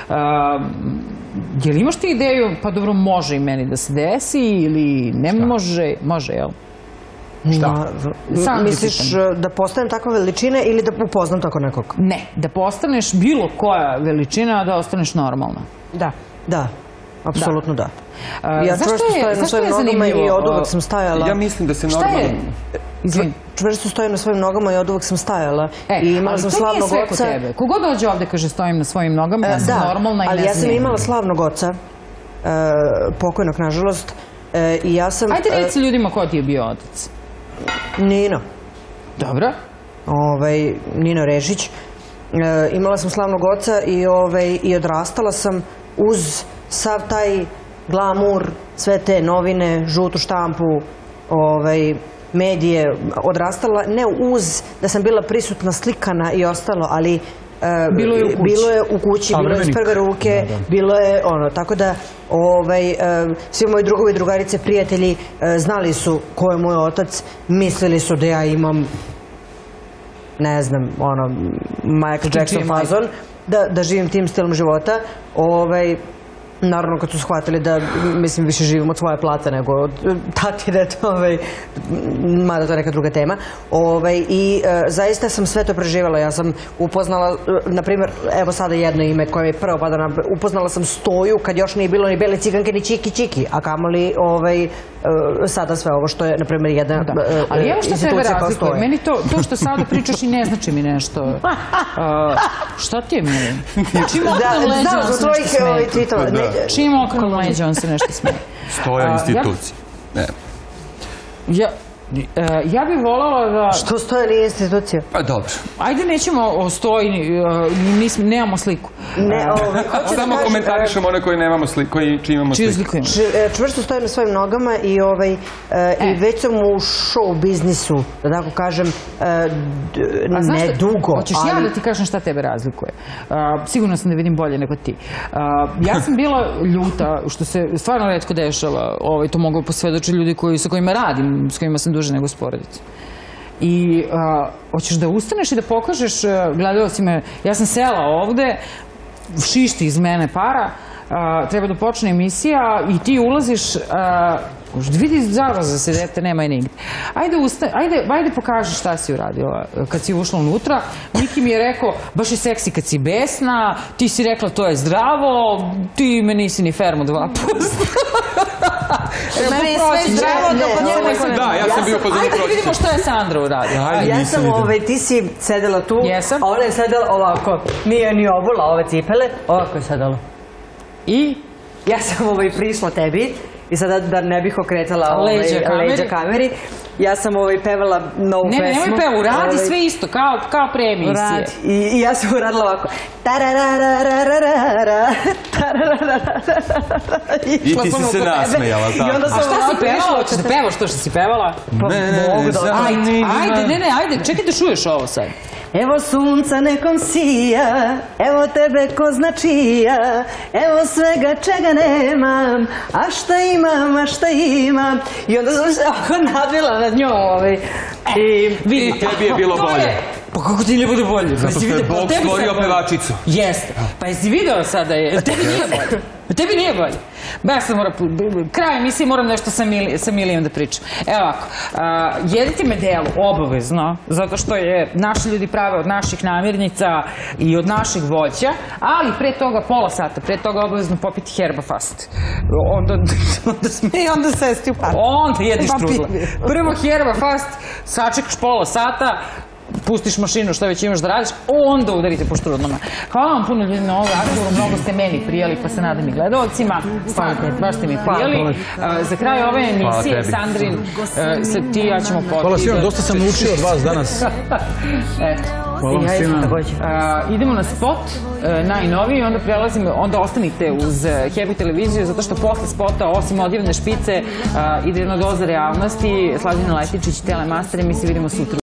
Je li imaš ti ideju, pa dobro, može i meni da se desi ili ne može? Može, jel? Šta? Misliš da postanem takva veličina ili da upoznam tako nekog? Ne, da postaneš bilo koja veličina, a da ostaneš normalna. Da. Apsolutno da. Ja čvrsto stojim na svojim nogama i od uvek sam stajala. Ja mislim da se normalno... Čvrsto stojim na svojim nogama i od uvek sam stajala. Ali to nije sve kod tebe. Kogod dođe ovde kaže stojim na svojim nogama, ja sam normalna i ne znam. Ali ja sam imala slavnog oca, pokojnog nažalost, i ja sam... Ajde reci ljudima ko ti je bio otac. Nino. Dobro. Nino Rešić. Imala sam slavnog oca i odrastala sam uz sav taj glamur, sve te novine, žutu štampu, medije. Odrastala ne uz da sam bila prisutna, slikana i ostalo, ali bilo je u kući, bilo je iz prve ruke, bilo je ono, tako da svi moji drugovi, drugarice, prijatelji znali su ko je moj otac, mislili su da ja imam, ne znam, ono, Michael Jackson fazon, da živim tim stilom života. Naravno, kad su shvatili da, mislim, više živim od svoje plate nego od tatine, mada to je neka druga tema. I zaista sam sve to preživjela. Ja sam upoznala, na primjer, evo sada jedno ime koje mi je prvo pada na... Upoznala sam Stoju kad još nije bilo ni Bele ciganke ni Čiki Čiki, a kamoli sada sve ovo što je, na primjer, jedna institucija kao Stoja. Ali evo što sebe razlikuje. Meni to što sada pričaš i ne znači mi nešto. Šta ti je, mili? Čim okrenem leđa, on se nešto smeje. Čim okrenem leđa, on se nešto smeje. Stoja institucija. Ja bih voljela da... Što stoje nije institucija? Pa dobro. Ajde, nećemo o stoji, nemamo sliku. Samo komentarišemo one koji nemamo sliku, čiji imamo Čiju sliku. sliku imamo? Čvrsto stojim na svojim nogama i već sam u show biznisu, da tako kažem, ne dugo. Hoćeš ja da ti kažem šta tebe razlikuje? Sigurno sam da vidim bolje nego ti. Ja sam bila ljuta, što se stvarno retko dešava, to mogu posvedočiti ljudi sa kojima radim, s kojima sam duže nego s porodicom. I hoćeš da ustaneš i da pokažeš gledalcima, ja sam sela ovde, šišti iz mene para, treba da počne emisija i ti ulaziš, vidi zaraza se dete, nema je nigde. Ajde pokaži šta si uradila kad si ušla unutra. Miki mi je rekao, baš je seksi kad si besna, ti si rekla to je zdravo, ti me nisi ni fermo 2%. Meni je sve zdravo dok njemu neko ne... Da, ja sam bio pozorno Ajde da vidimo šta je Sandra uradila. Ja sam, ti si sedela tu, a ona je sedela ovako, nije ni obula ove cipele, ovako je sedela. I? Ja sam prišla tebi i sada da ne bih okretala leđa kameri, ja sam pevala novu pesmu. Ne, nemoj pevu, radi sve isto, kao pre emisije. I ja sam uradila ovako. I ti si se nasmejala, tako. A šta si pevala? Hoćeš da pevaš to što si pevala? Ajde, čekaj da čuješ ovo sad. Evo sunca nekom sija, evo tebe ko značija, evo svega čega nemam, a šta imam. I onda sam se ovako nabila nad njom. I tebi je bilo bolje. Pa kako ti ne bude bolje? Zato što je Bog stvorio pevačicu. Jeste. Pa jesi vidio sada, tebi nije bolje. Tebi nije bolje. Ja sam kraj emisije moram nešto sa Milijom da pričam. Evo ovako, jedite medelu obavezno, zato što je naši ljudi prave od naših namirnica i od naših voća, ali pre toga pola sata, pre toga obavezno popiti Herbafast. I onda sesti u parku. Onda jediš trudle. Prvo Herbafast, sačekaš pola sata, pustiš mašinu, što već imaš da radiš, onda udarite po štrudlama. Hvala vam puno ljudi na ovom razgovoru, mnogo ste meni prijeli, pa se nadam i gledalcima. Baš ste mi prijeli. Za kraj ove emisije, Sandrin, ti i ja ćemo potiti. Hvala svima, dosta sam naučio od vas danas. Eto. Hvala svima. Idemo na spot, najnoviji, onda prelazimo, onda ostanite uz Happy televiziju, zato što posle spota, osim odjevne špice, ide jedna doza realnosti. Slavljena Letičić, Telemaster, i mi se vidimo sutra.